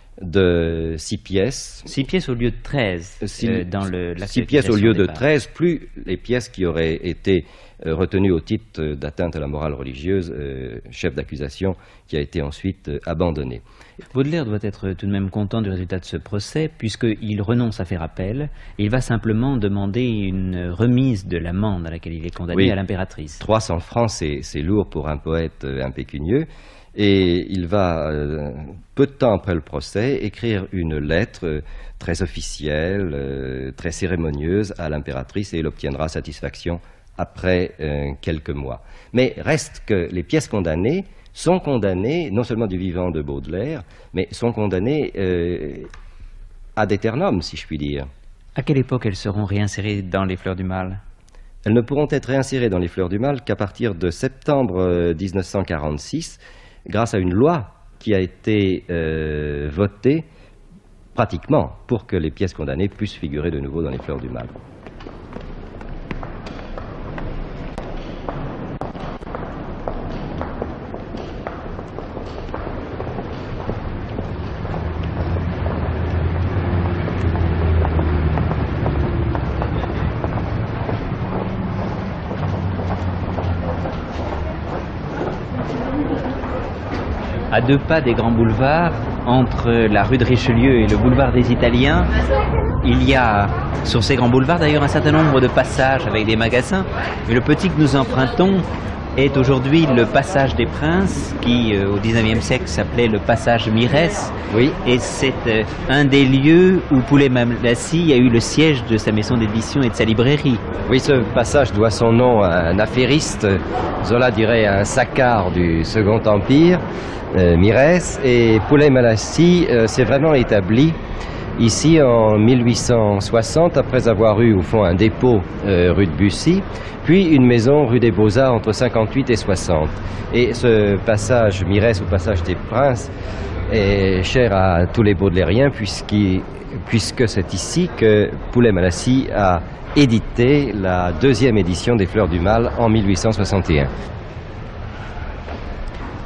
S5: de six pièces.
S4: Six pièces au lieu de treize
S5: six,
S4: euh, dans le
S5: six pièces au lieu de treize, plus les pièces qui auraient été euh, retenues au titre d'atteinte à la morale religieuse, euh, chef d'accusation qui a été ensuite euh, abandonné.
S4: Baudelaire doit être tout de même content du résultat de ce procès, puisqu'il renonce à faire appel, et il va simplement demander une remise de l'amende à laquelle il est condamné, oui, à l'impératrice.
S5: trois cents francs, c'est lourd pour un poète euh, impécunieux. Et il va, euh, peu de temps après le procès, écrire une lettre euh, très officielle, euh, très cérémonieuse à l'impératrice, et il obtiendra satisfaction après euh, quelques mois. Mais reste que les pièces condamnées sont condamnées, non seulement du vivant de Baudelaire, mais sont condamnées euh, ad aeternum, si je puis dire.
S4: À quelle époque elles seront réinsérées dans les Fleurs du Mal?
S5: Elles ne pourront être réinsérées dans les Fleurs du Mal qu'à partir de septembre euh, mille neuf cent quarante-six, grâce à une loi qui a été euh, votée pratiquement pour que les pièces condamnées puissent figurer de nouveau dans les Fleurs du Mal.
S4: À deux pas des grands boulevards, entre la rue de Richelieu et le boulevard des Italiens, il y a sur ces grands boulevards d'ailleurs un certain nombre de passages avec des magasins. Mais le petit que nous empruntons est aujourd'hui le passage des Princes, qui euh, au dix-neuvième siècle s'appelait le passage Mirès.
S5: Oui.
S4: Et c'est euh, un des lieux où Poulet-Malassis a eu le siège de sa maison d'édition et de sa librairie.
S5: Oui, ce passage doit son nom à un affairiste, Zola dirait un saccard du Second Empire, euh, Mirès, et Poulet-Malassis euh, s'est vraiment établi ici en mille huit cent soixante, après avoir eu au fond un dépôt euh, rue de Bussy, puis une maison rue des Beaux-Arts entre cinquante-huit et soixante. Et ce passage Mirès ou passage des Princes est cher à tous les baudelairiens, puisque c'est ici que Poulet-Malassis a édité la deuxième édition des Fleurs du Mal en mille huit cent soixante et un.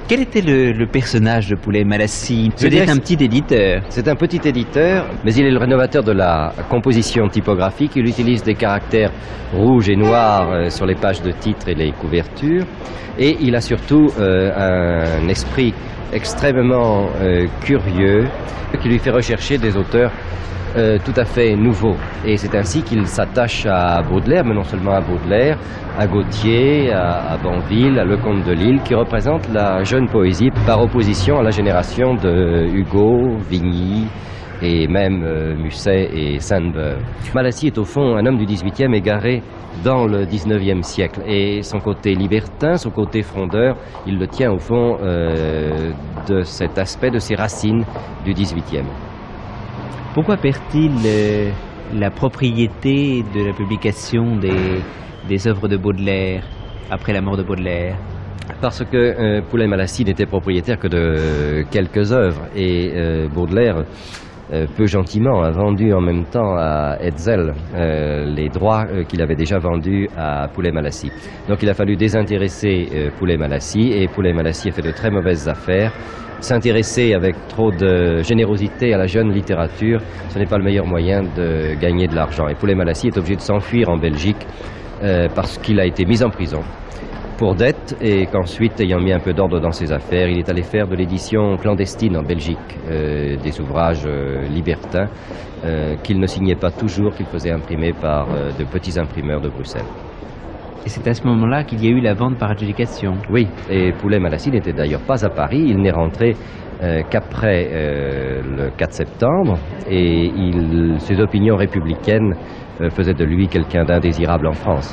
S4: Quel était le, le personnage de Poulet Malassi?
S5: Je dirais
S4: C'était un
S5: que
S4: petit éditeur.
S5: C'est un petit éditeur, mais il est le rénovateur de la composition typographique. Il utilise des caractères rouges et noirs euh, sur les pages de titres et les couvertures. Et il a surtout euh, un esprit extrêmement euh, curieux qui lui fait rechercher des auteurs Euh, tout à fait nouveau. Et c'est ainsi qu'il s'attache à Baudelaire, mais non seulement à Baudelaire, à Gautier, à, à Banville, à Lecomte de Lille, qui représente la jeune poésie par opposition à la génération de Hugo, Vigny et même euh, Musset et Sainte-Beuve. Malassi est au fond un homme du dix-huitième égaré dans le dix-neuvième siècle. Et son côté libertin, son côté frondeur, il le tient au fond euh, de cet aspect, de ses racines du dix-huitième.
S4: Pourquoi perd-il euh, la propriété de la publication des, des œuvres de Baudelaire après la mort de Baudelaire?
S5: Parce que euh, Poulet Malassi n'était propriétaire que de euh, quelques œuvres et euh, Baudelaire, euh, peu gentiment, a vendu en même temps à Hetzel euh, les droits euh, qu'il avait déjà vendus à Poulet Malassi. Donc il a fallu désintéresser euh, Poulet Malassi et Poulet Malassi a fait de très mauvaises affaires. S'intéresser avec trop de générosité à la jeune littérature, ce n'est pas le meilleur moyen de gagner de l'argent. Et Poulet Malassi est obligé de s'enfuir en Belgique euh, parce qu'il a été mis en prison pour dette et qu'ensuite, ayant mis un peu d'ordre dans ses affaires, il est allé faire de l'édition clandestine en Belgique, euh, des ouvrages euh, libertins euh, qu'il ne signait pas toujours, qu'il faisait imprimer par euh, de petits imprimeurs de Bruxelles.
S4: Et c'est à ce moment-là qu'il y a eu la vente par adjudication.
S5: Oui, et Poulet Malassi n'était d'ailleurs pas à Paris, il n'est rentré euh, qu'après euh, le quatre septembre, et il, ses opinions républicaines euh, faisaient de lui quelqu'un d'indésirable en France.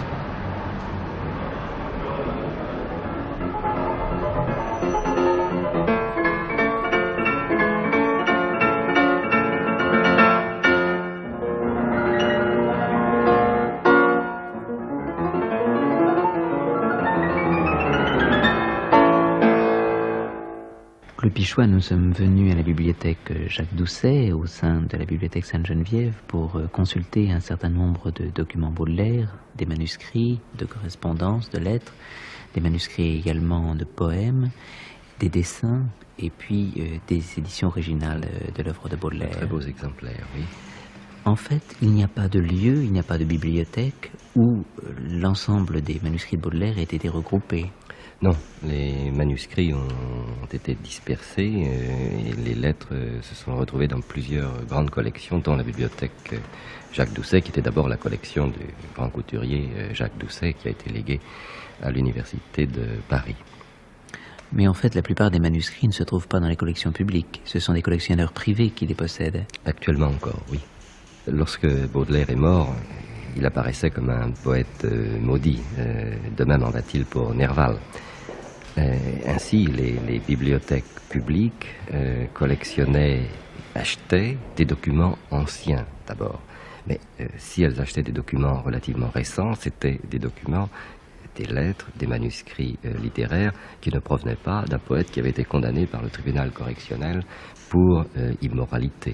S4: Claude Pichois, nous sommes venus à la bibliothèque Jacques Doucet, au sein de la bibliothèque Sainte-Geneviève, pour consulter un certain nombre de documents Baudelaire, des manuscrits, de correspondances, de lettres, des manuscrits également de poèmes, des dessins, et puis euh, des éditions originales de l'œuvre de Baudelaire.
S5: Très beaux exemplaires, oui.
S4: En fait, il n'y a pas de lieu, il n'y a pas de bibliothèque où l'ensemble des manuscrits de Baudelaire ait été regroupé.
S5: Non, les manuscrits ont été dispersés euh, et les lettres euh, se sont retrouvées dans plusieurs grandes collections, dont la bibliothèque euh, Jacques Doucet, qui était d'abord la collection du grand couturier euh, Jacques Doucet, qui a été léguée à l'université de Paris.
S4: Mais en fait, la plupart des manuscrits ne se trouvent pas dans les collections publiques. Ce sont des collectionneurs privés qui les possèdent.
S5: Actuellement encore, oui. Lorsque Baudelaire est mort, il apparaissait comme un poète euh, maudit. Euh, de même en va-t-il pour Nerval. Euh, ainsi, les, les bibliothèques publiques euh, collectionnaient, achetaient des documents anciens d'abord. Mais euh, si elles achetaient des documents relativement récents, c'était des documents, des lettres, des manuscrits euh, littéraires qui ne provenaient pas d'un poète qui avait été condamné par le tribunal correctionnel pour euh, immoralité.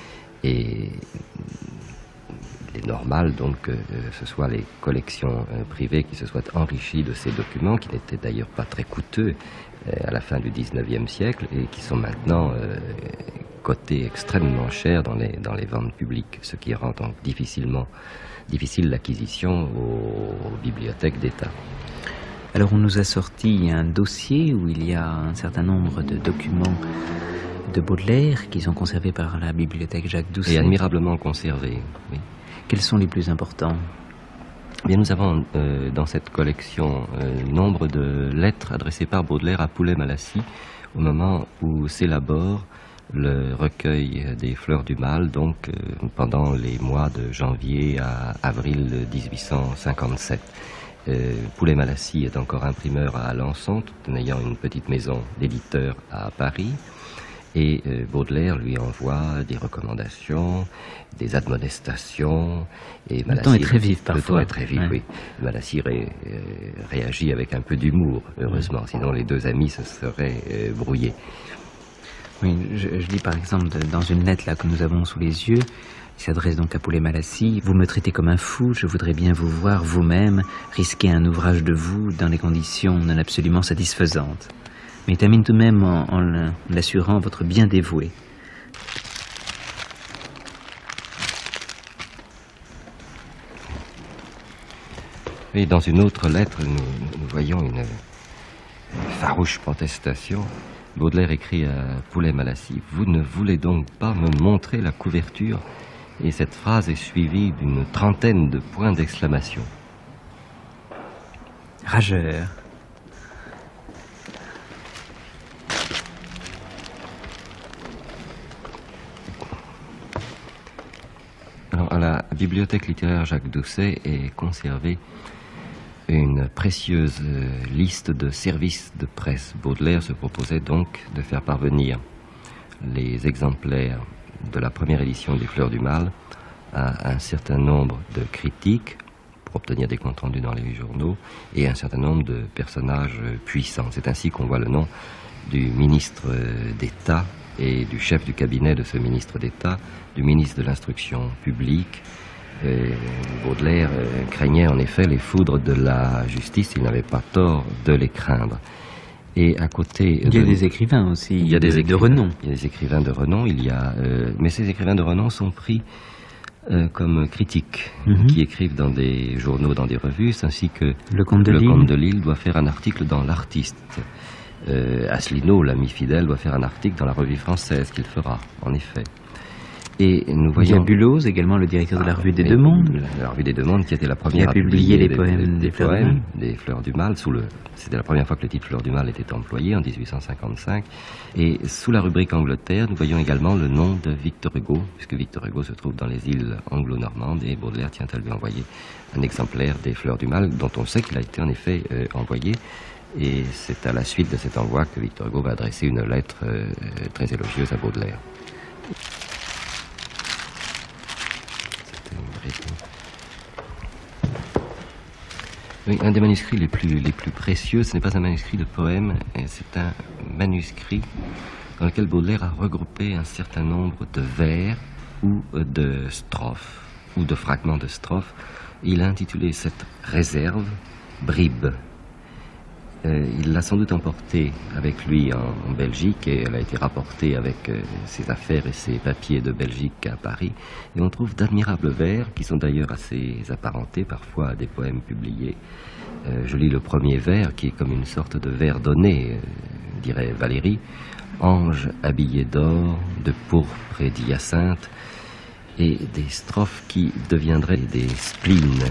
S5: Et il est normal donc que euh, ce soit les collections euh, privées qui se soient enrichies de ces documents, qui n'étaient d'ailleurs pas très coûteux euh, à la fin du dix-neuvième siècle et qui sont maintenant euh, cotés extrêmement cher dans les, dans les ventes publiques, ce qui rend donc difficilement, difficile l'acquisition aux, aux bibliothèques d'État.
S4: Alors on nous a sorti un dossier où il y a un certain nombre de documents de Baudelaire qui sont conservés par la bibliothèque Jacques Doucet.
S5: Et admirablement conservés, oui.
S4: Quels sont les plus importants?
S5: Eh bien, nous avons euh, dans cette collection euh, nombre de lettres adressées par Baudelaire à Poulet Malassi au moment où s'élabore le recueil des Fleurs du Mal, donc euh, pendant les mois de janvier à avril dix-huit cent cinquante-sept. Euh, Poulet Malassi est encore imprimeur à Alençon, tout en ayant une petite maison d'éditeur à Paris. Et euh, Baudelaire lui envoie des recommandations, des admonestations. Et
S4: le ton est très vif parfois.
S5: Le ton est très vif, ouais. Oui. Malassi ré, euh, réagit avec un peu d'humour, heureusement, sinon les deux amis se seraient euh, brouillés.
S4: Oui, je, je lis par exemple de, dans une lettre là que nous avons sous les yeux, il s'adresse donc à Poulet Malassi. Vous me traitez comme un fou, je voudrais bien vous voir vous-même risquer un ouvrage de vous dans des conditions non absolument satisfaisantes. Mais il termine tout de même en, en l'assurant votre bien dévoué.
S5: Et dans une autre lettre, nous, nous voyons une, une farouche protestation. Baudelaire écrit à Poulet-Malassis: « Vous ne voulez donc pas me montrer la couverture ?» Et cette phrase est suivie d'une trentaine de points d'exclamation.
S4: Rageur.
S5: Alors, à la bibliothèque littéraire Jacques Doucet est conservée une précieuse liste de services de presse. Baudelaire se proposait donc de faire parvenir les exemplaires de la première édition des Fleurs du Mal à un certain nombre de critiques pour obtenir des comptes rendus dans les journaux et un certain nombre de personnages puissants. C'est ainsi qu'on voit le nom du ministre d'État et du chef du cabinet de ce ministre d'État, du ministre de l'Instruction publique. Et Baudelaire euh, craignait en effet les foudres de la justice, il n'avait pas tort de les craindre. Et à côté...
S4: Il y a
S5: de,
S4: des écrivains aussi,
S5: il y a
S4: de,
S5: des écrivains,
S4: de renom.
S5: Il y a des écrivains de renom, il y a, euh, mais ces écrivains de renom sont pris euh, comme critiques, mm-hmm. qui écrivent dans des journaux, dans des revues, ainsi que
S4: le Comte de,
S5: le
S4: Lille.
S5: Comte de Lille doit faire un article dans l'Artiste. Euh, Asselineau, l'ami fidèle, doit faire un article dans la Revue française, qu'il fera, en effet. Et nous voyons...
S4: Il y a Bulloz, également le directeur de la Revue des Deux Mondes.
S5: La, la Revue des Deux Mondes, qui était la première
S4: qui a publié les
S5: des,
S4: poèmes des, des, Fleurs,
S5: poèmes, des Fleurs du Mal. Sous le, c'était la première fois que le titre Fleurs du Mal était employé, en dix-huit cent cinquante-cinq. Et sous la rubrique Angleterre, nous voyons également le nom de Victor Hugo, puisque Victor Hugo se trouve dans les îles anglo-normandes, et Baudelaire tient à lui envoyer un exemplaire des Fleurs du Mal, dont on sait qu'il a été en effet euh, envoyé. Et c'est à la suite de cet envoi que Victor Hugo va adresser une lettre euh, très élogieuse à Baudelaire. Oui, un des manuscrits les plus, les plus précieux, ce n'est pas un manuscrit de poème, c'est un manuscrit dans lequel Baudelaire a regroupé un certain nombre de vers ou de strophes, ou de fragments de strophes. Il a intitulé cette réserve « Bribe ». Euh, il l'a sans doute emportée avec lui en, en Belgique et elle a été rapportée avec euh, ses affaires et ses papiers de Belgique à Paris. Et on trouve d'admirables vers qui sont d'ailleurs assez apparentés parfois à des poèmes publiés. Euh, je lis le premier vers qui est comme une sorte de vers donné, euh, dirait Valérie. Ange habillé d'or, de pourpre et d'hyacinthe, et des strophes qui deviendraient des spleens.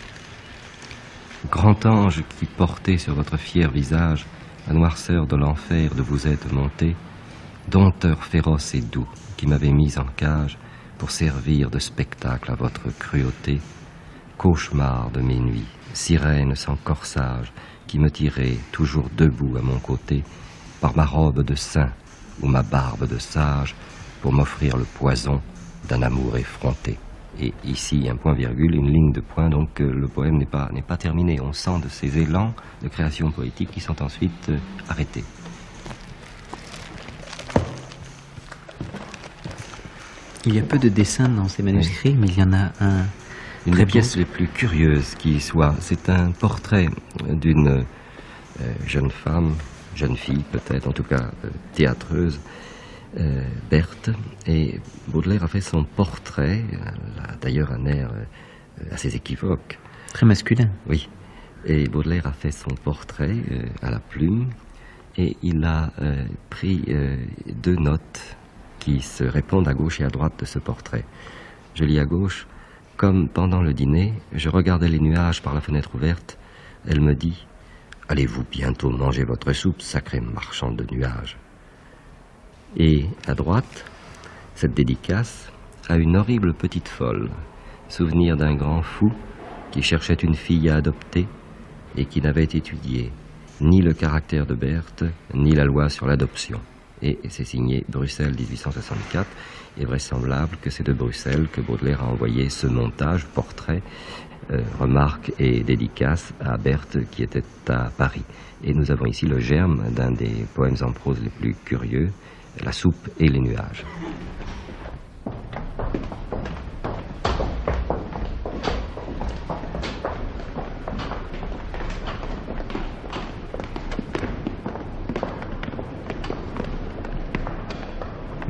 S5: Grand ange qui portez sur votre fier visage la noirceur de l'enfer de vous êtes monté, dompteur féroce et doux qui m'avez mis en cage pour servir de spectacle à votre cruauté, cauchemar de mes nuits, sirène sans corsage qui me tirait toujours debout à mon côté par ma robe de saint ou ma barbe de sage pour m'offrir le poison d'un amour effronté. Et ici, un point-virgule, une ligne de point, donc euh, le poème n'est pas, n'est pas terminé. On sent de ces élans de création poétique qui sont ensuite euh, arrêtés.
S4: Il y a peu de dessins dans ces manuscrits, oui. Mais il y en a un.
S5: Une des pièces les plus curieuses qui soit, c'est un portrait d'une euh, jeune femme, jeune fille peut-être, en tout cas euh, théâtreuse, Euh, Berthe, et Baudelaire a fait son portrait, elle a d'ailleurs un air euh, assez équivoque.
S4: Très masculin.
S5: Oui, et Baudelaire a fait son portrait euh, à la plume, et il a euh, pris euh, deux notes qui se répondent à gauche et à droite de ce portrait. Je lis à gauche: comme pendant le dîner, je regardais les nuages par la fenêtre ouverte, elle me dit: allez-vous bientôt manger votre soupe, sacré marchand de nuages? Et à droite, cette dédicace à une horrible petite folle, souvenir d'un grand fou qui cherchait une fille à adopter et qui n'avait étudié ni le caractère de Berthe, ni la loi sur l'adoption. Et c'est signé Bruxelles dix-huit cent soixante-quatre. Il est vraisemblable que c'est de Bruxelles que Baudelaire a envoyé ce montage, portrait, euh, remarque et dédicace à Berthe qui était à Paris. Et nous avons ici le germe d'un des poèmes en prose les plus curieux, La soupe et les nuages.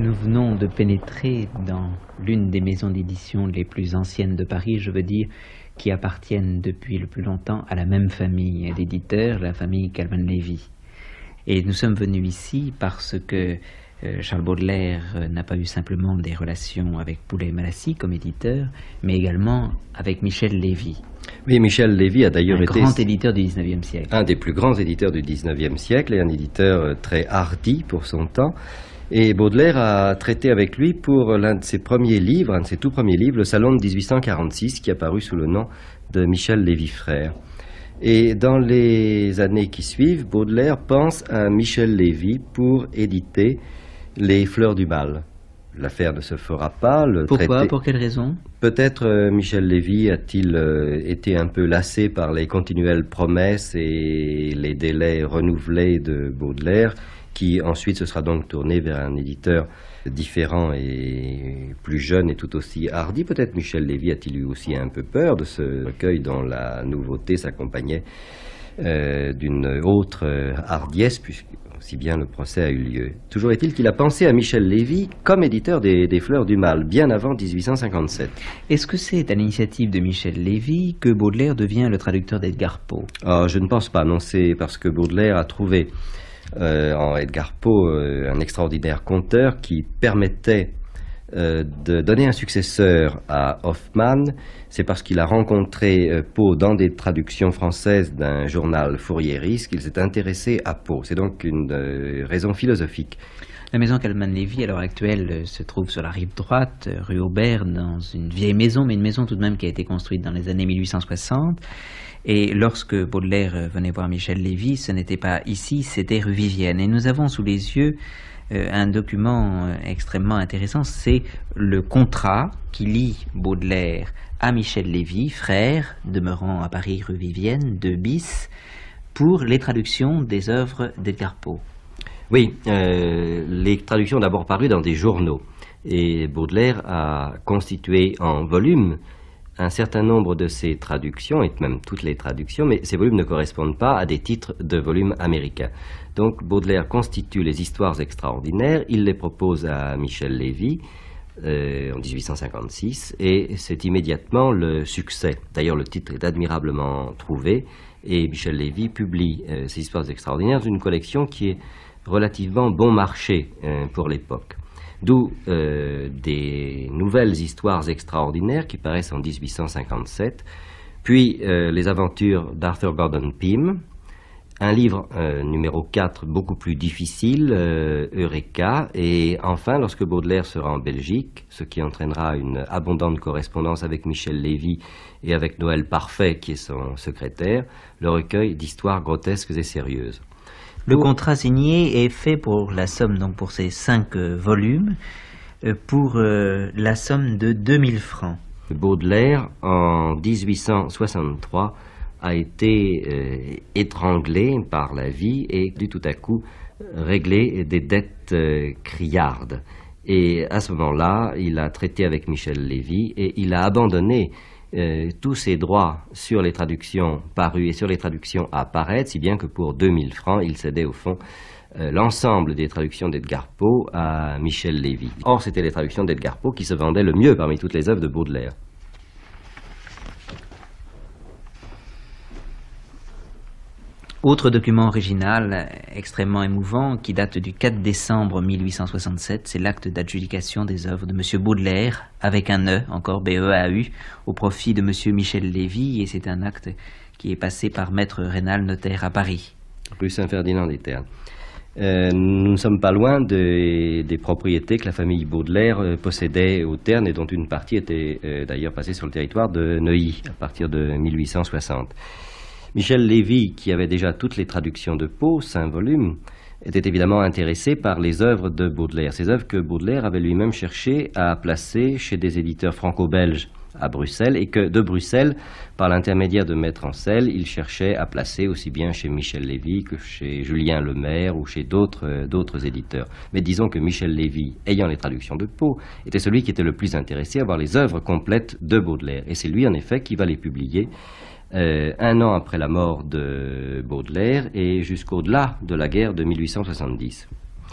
S4: Nous venons de pénétrer dans l'une des maisons d'édition les plus anciennes de Paris, je veux dire, qui appartiennent depuis le plus longtemps à la même famille d'éditeurs, la famille Calman-Lévy. Et nous sommes venus ici parce que euh, Charles Baudelaire euh, n'a pas eu simplement des relations avec Boulay-Malassis comme éditeur, mais également avec Michel Lévy.
S5: Oui, Michel Lévy a d'ailleurs été...
S4: Un grand éditeur du dix-neuvième siècle.
S5: Un des plus grands éditeurs du dix-neuvième siècle et un éditeur très hardi pour son temps. Et Baudelaire a traité avec lui pour l'un de ses premiers livres, un de ses tout premiers livres, Le Salon de dix-huit cent quarante-six, qui est apparu sous le nom de Michel Lévy frère. Et dans les années qui suivent, Baudelaire pense à Michel Lévy pour éditer Les Fleurs du Mal. L'affaire ne se fera pas. Le
S4: Pourquoi
S5: traité...
S4: Pour quelle raison?
S5: Peut-être euh, Michel Lévy a-t-il euh, été un peu lassé par les continuelles promesses et les délais renouvelés de Baudelaire, qui ensuite se sera donc tourné vers un éditeur différent et plus jeune et tout aussi hardi. Peut-être Michel Lévy a-t-il eu aussi un peu peur de ce recueil dont la nouveauté s'accompagnait euh, d'une autre euh, hardiesse, puisque aussi bien le procès a eu lieu. Toujours est-il qu'il a pensé à Michel Lévy comme éditeur des, des Fleurs du Mal, bien avant dix-huit cent cinquante-sept.
S4: Est-ce que c'est à l'initiative de Michel Lévy que Baudelaire devient le traducteur d'Edgar Poe?
S5: Oh, je ne pense pas, non, c'est parce que Baudelaire a trouvé Euh, en Edgar Poe, euh, un extraordinaire conteur qui permettait euh, de donner un successeur à Hoffmann. C'est parce qu'il a rencontré euh, Poe dans des traductions françaises d'un journal fourriériste qu'il s'est intéressé à Poe. C'est donc une euh, raison philosophique.
S4: La maison Calman-Lévy, à l'heure actuelle, se trouve sur la rive droite, rue Aubert, dans une vieille maison, mais une maison tout de même qui a été construite dans les années mille huit cent soixante. Et lorsque Baudelaire venait voir Michel Lévy, ce n'était pas ici, c'était rue Vivienne. Et nous avons sous les yeux euh, un document euh, extrêmement intéressant, c'est le contrat qui lie Baudelaire à Michel Lévy, frère, demeurant à Paris rue Vivienne, deux bis, pour les traductions des œuvres d'Edgar Poe.
S5: Oui, euh, les traductions ont d'abord paru dans des journaux. Et Baudelaire a constitué en volume un certain nombre de ces traductions, et même toutes les traductions, mais ces volumes ne correspondent pas à des titres de volumes américains. Donc Baudelaire constitue les histoires extraordinaires, il les propose à Michel Lévy euh, en dix-huit cent cinquante-six, et c'est immédiatement le succès. D'ailleurs, le titre est admirablement trouvé, et Michel Lévy publie euh, ces histoires extraordinaires d'une collection qui est relativement bon marché euh, pour l'époque. D'où euh, des nouvelles histoires extraordinaires qui paraissent en dix-huit cent cinquante-sept, puis euh, les aventures d'Arthur Gordon Pym, un livre euh, numéro quatre beaucoup plus difficile, euh, Eureka, et enfin, lorsque Baudelaire sera en Belgique, ce qui entraînera une abondante correspondance avec Michel Lévy et avec Noël Parfait, qui est son secrétaire, le recueil d'histoires grotesques et sérieuses.
S4: Le contrat signé est fait pour la somme, donc pour ces cinq euh, volumes, euh, pour euh, la somme de deux mille francs.
S5: Baudelaire, en dix-huit cent soixante-trois, a été euh, étranglé par la vie et dû tout à coup régler des dettes euh, criardes. Et à ce moment-là, il a traité avec Michel Lévy et il a abandonné Euh, tous ses droits sur les traductions parues et sur les traductions à paraître, si bien que pour deux mille francs, il cédait au fond euh, l'ensemble des traductions d'Edgar Poe à Michel Lévy. Or, c'était les traductions d'Edgar Poe qui se vendaient le mieux parmi toutes les œuvres de Baudelaire.
S4: Autre document original, extrêmement émouvant, qui date du quatre décembre mille huit cent soixante-sept, c'est l'acte d'adjudication des œuvres de M. Baudelaire, avec un E, encore B E A U, au profit de M. Michel Lévy, et c'est un acte qui est passé par Maître Rénal, notaire à Paris.
S5: Rue Saint-Ferdinand-des-Ternes. Euh, nous ne sommes pas loin de, des propriétés que la famille Baudelaire euh, possédait aux Ternes et dont une partie était euh, d'ailleurs passée sur le territoire de Neuilly à partir de mille huit cent soixante. Michel Lévy, qui avait déjà toutes les traductions de Poe, cinq volumes, était évidemment intéressé par les œuvres de Baudelaire, ces œuvres que Baudelaire avait lui-même cherché à placer chez des éditeurs franco-belges à Bruxelles, et que de Bruxelles, par l'intermédiaire de Maître Ancel, il cherchait à placer aussi bien chez Michel Lévy que chez Julien Lemaire ou chez d'autres, euh, d'autres éditeurs. Mais disons que Michel Lévy, ayant les traductions de Poe, était celui qui était le plus intéressé à voir les œuvres complètes de Baudelaire. Et c'est lui, en effet, qui va les publier Euh, un an après la mort de Baudelaire et jusqu'au-delà de la guerre de mille huit cent soixante-dix.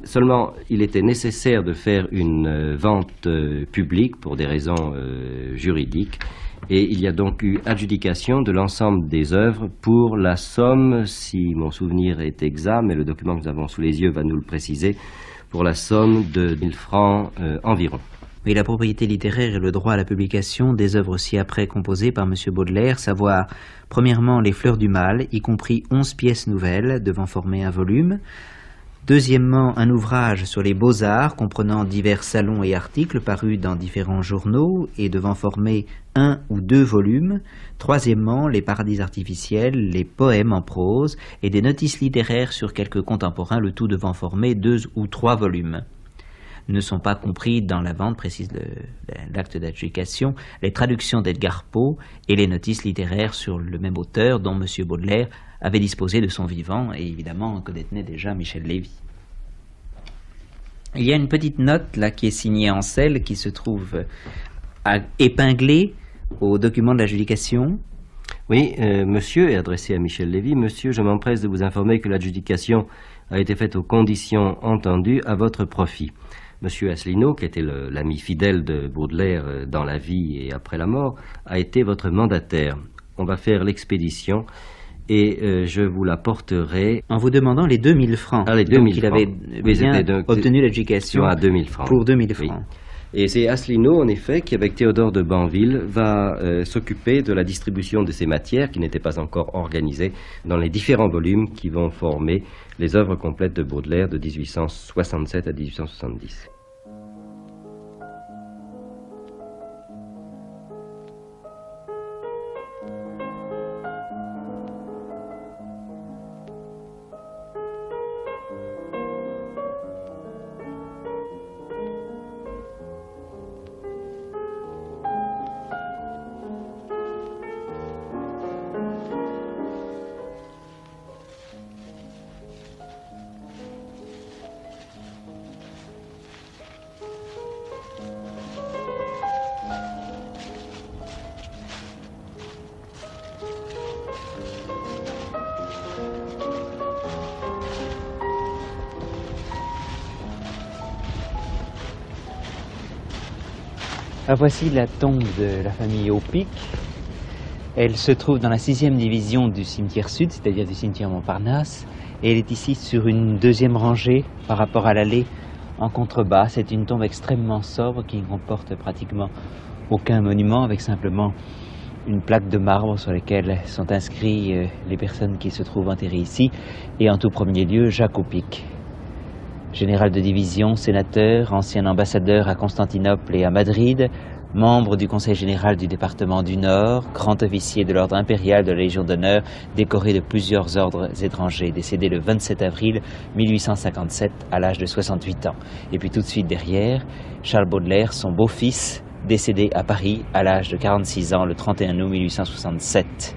S5: Seulement, il était nécessaire de faire une euh, vente euh, publique pour des raisons euh, juridiques. Et il y a donc eu adjudication de l'ensemble des œuvres pour la somme, si mon souvenir est exact, mais le document que nous avons sous les yeux va nous le préciser, pour la somme de mille francs euh, environ.
S4: Oui, la propriété littéraire et le droit à la publication des œuvres ci-après composées par M. Baudelaire, savoir premièrement les Fleurs du Mal, y compris onze pièces nouvelles devant former un volume. Deuxièmement, un ouvrage sur les beaux-arts comprenant divers salons et articles parus dans différents journaux et devant former un ou deux volumes. Troisièmement, les paradis artificiels, les poèmes en prose et des notices littéraires sur quelques contemporains, le tout devant former deux ou trois volumes. Ne sont pas compris dans la vente, précise l'acte d'adjudication, les traductions d'Edgar Poe et les notices littéraires sur le même auteur dont M. Baudelaire avait disposé de son vivant et évidemment que détenait déjà Michel Lévy. Il y a une petite note là qui est signée en selle qui se trouve à, épinglée au document de l'adjudication.
S5: Oui, euh, monsieur est adressé à Michel Lévy. Monsieur, je m'empresse de vous informer que l'adjudication a été faite aux conditions entendues à votre profit. Monsieur Asselineau, qui était l'ami fidèle de Baudelaire dans la vie et après la mort, a été votre mandataire. On va faire l'expédition et euh, je vous la porterai...
S4: En vous demandant les deux mille francs.
S5: Ah, les deux mille
S4: Donc,
S5: francs.
S4: il avait bien
S5: donc,
S4: obtenu l'adjudication
S5: à deux mille francs.
S4: Pour deux mille francs.
S5: Oui. Et c'est Asselineau, en effet, qui, avec Théodore de Banville, va euh, s'occuper de la distribution de ces matières qui n'étaient pas encore organisées dans les différents volumes qui vont former les œuvres complètes de Baudelaire de dix-huit cent soixante-sept à dix-huit cent soixante-dix.
S4: Ah, voici la tombe de la famille Aupic. Elle se trouve dans la sixième division du cimetière sud, c'est-à-dire du cimetière Montparnasse. Et elle est ici sur une deuxième rangée par rapport à l'allée en contrebas. C'est une tombe extrêmement sobre qui ne comporte pratiquement aucun monument, avec simplement une plaque de marbre sur laquelle sont inscrits euh, les personnes qui se trouvent enterrées ici. Et en tout premier lieu, Jacques Aupic. Général de division, sénateur, ancien ambassadeur à Constantinople et à Madrid, membre du Conseil général du département du Nord, grand officier de l'ordre impérial de la Légion d'honneur, décoré de plusieurs ordres étrangers, décédé le vingt-sept avril mille huit cent cinquante-sept à l'âge de soixante-huit ans. Et puis tout de suite derrière, Charles Baudelaire, son beau-fils, décédé à Paris à l'âge de quarante-six ans le trente et un août mille huit cent soixante-sept.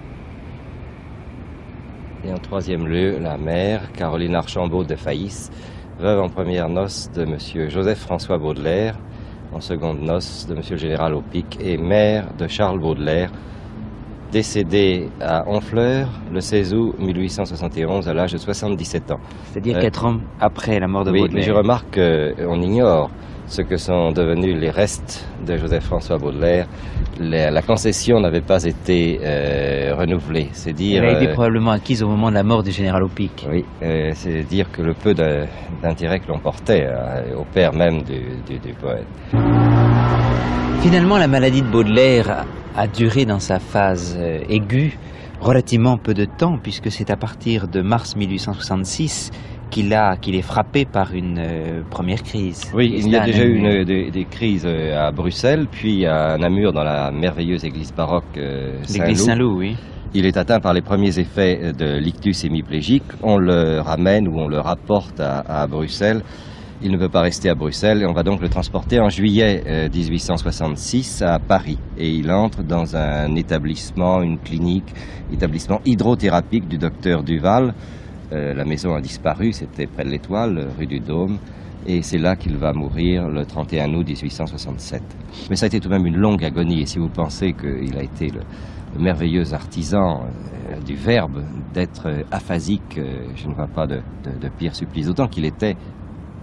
S5: Et en troisième lieu, la mère, Caroline Archambault de Faïs, veuve en première noces de M. Joseph-François Baudelaire, en seconde noces de M. le général Aupic et mère de Charles Baudelaire, décédé à Honfleur le seize août mille huit cent soixante et onze à l'âge de soixante-dix-sept ans.
S4: C'est-à-dire
S5: Euh,
S4: quatre ans après la mort de
S5: Oui,
S4: Baudelaire.
S5: mais je remarque qu'on ignore ce que sont devenus les restes de Joseph-François Baudelaire. La, la concession n'avait pas été euh, renouvelée, c'est dire...
S4: Elle a été
S5: euh,
S4: probablement acquise au moment de la mort du général Aupic.
S5: Oui, euh, c'est dire que le peu de- d'intérêt que l'on portait euh, au père même du, du, du poète.
S4: Finalement, la maladie de Baudelaire a, a duré dans sa phase euh, aiguë relativement peu de temps, puisque c'est à partir de mars mille huit cent soixante-six qu'il a, qu'il est frappé par une euh, première crise.
S5: Oui,
S4: Et
S5: il y a
S4: c'est
S5: déjà
S4: un-
S5: eu une, des, des crises euh, à Bruxelles, puis à Namur dans la merveilleuse église baroque euh,
S4: L'église
S5: Saint-Loup.
S4: Saint-Loup, oui.
S5: Il est atteint par les premiers effets de l'ictus hémiplégique. On le ramène ou on le rapporte à, à Bruxelles. Il ne peut pas rester à Bruxelles et on va donc le transporter en juillet euh, mille huit cent soixante-six à Paris. Et il entre dans un établissement, une clinique, établissement hydrothérapique du docteur Duval. Euh, la maison a disparu, c'était près de l'Étoile, rue du Dôme. Et c'est là qu'il va mourir le trente et un août mille huit cent soixante-sept. Mais ça a été tout de même une longue agonie. Et si vous pensez qu'il a été le, le merveilleux artisan euh, du verbe d'être euh, aphasique, euh, je ne vois pas de, de, de pire supplice. D'autant qu'il était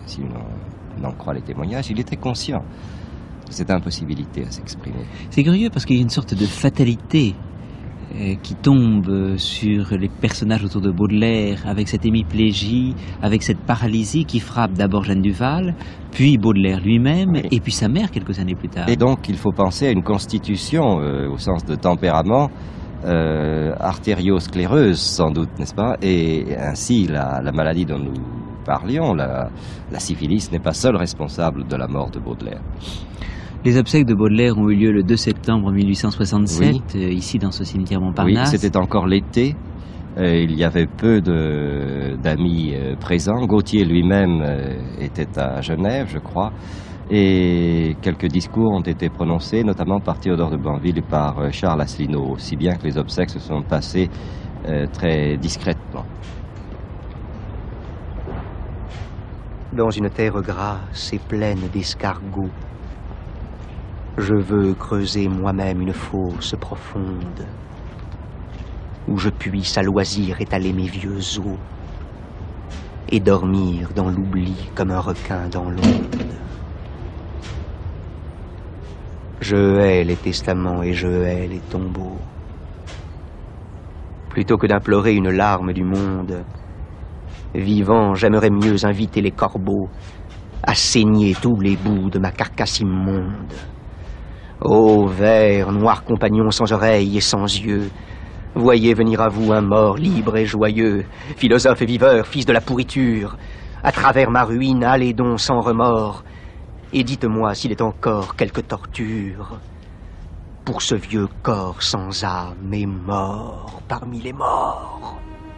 S5: si on en croit les témoignages, il était conscient de cette impossibilité à s'exprimer.
S4: C'est curieux parce qu'il y a une sorte de fatalité euh, qui tombe sur les personnages autour de Baudelaire, avec cette hémiplégie, avec cette paralysie qui frappe d'abord Jeanne Duval, puis Baudelaire lui-même, oui. Et puis sa mère quelques années plus tard.
S5: Et donc il faut penser à une constitution, euh, au sens de tempérament, euh, artérioscléreuse sans doute, n'est-ce pas? Et ainsi la, la maladie dont nous parlions, la, la syphilis, n'est pas seule responsable de la mort de Baudelaire.
S4: Les obsèques de Baudelaire ont eu lieu le deux septembre mille huit cent soixante-sept, oui. euh, ici dans ce cimetière Montparnasse.
S5: Oui, c'était encore l'été. Euh, il y avait peu d'amis euh, présents. Gautier lui-même euh, était à Genève, je crois. Et quelques discours ont été prononcés, notamment par Théodore de Banville et par euh, Charles Asselineau, si bien que les obsèques se sont passées euh, très discrètement.
S3: Dans une terre grasse et pleine d'escargots, je veux creuser moi-même une fosse profonde où je puisse à loisir étaler mes vieux os et dormir dans l'oubli comme un requin dans l'onde. Je hais les testaments et je hais les tombeaux. Plutôt que d'implorer une larme du monde, vivant, j'aimerais mieux inviter les corbeaux à saigner tous les bouts de ma carcasse immonde. Ô vers, noirs compagnons sans oreilles et sans yeux, voyez venir à vous un mort libre et joyeux, philosophe et viveur, fils de la pourriture. À travers ma ruine, allez donc sans remords, et dites-moi s'il est encore quelque torture pour ce vieux corps sans âme et mort parmi les morts.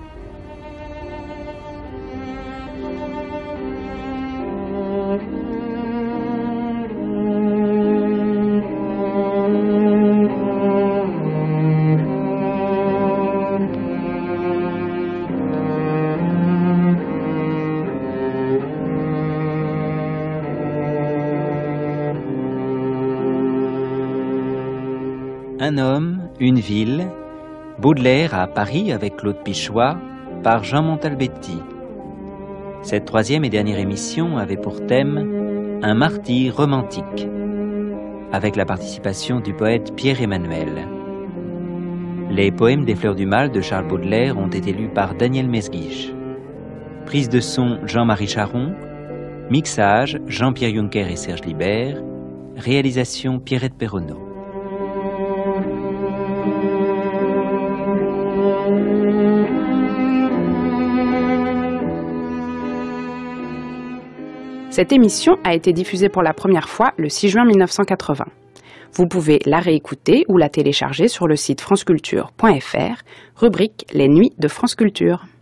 S4: Un homme, une ville, Baudelaire à Paris avec Claude Pichois, par Jean Montalbetti. Cette troisième et dernière émission avait pour thème un martyr romantique, avec la participation du poète Pierre Emmanuel. Les poèmes des Fleurs du Mal de Charles Baudelaire ont été lus par Daniel Mesguich. Prise de son Jean-Marie Charon, mixage Jean-Pierre Juncker et Serge Libert, réalisation Pierrette Perronneau.
S2: Cette émission a été diffusée pour la première fois le six juin mille neuf cent quatre-vingts. Vous pouvez la réécouter ou la télécharger sur le site franceculture point F R, rubrique Les Nuits de France Culture.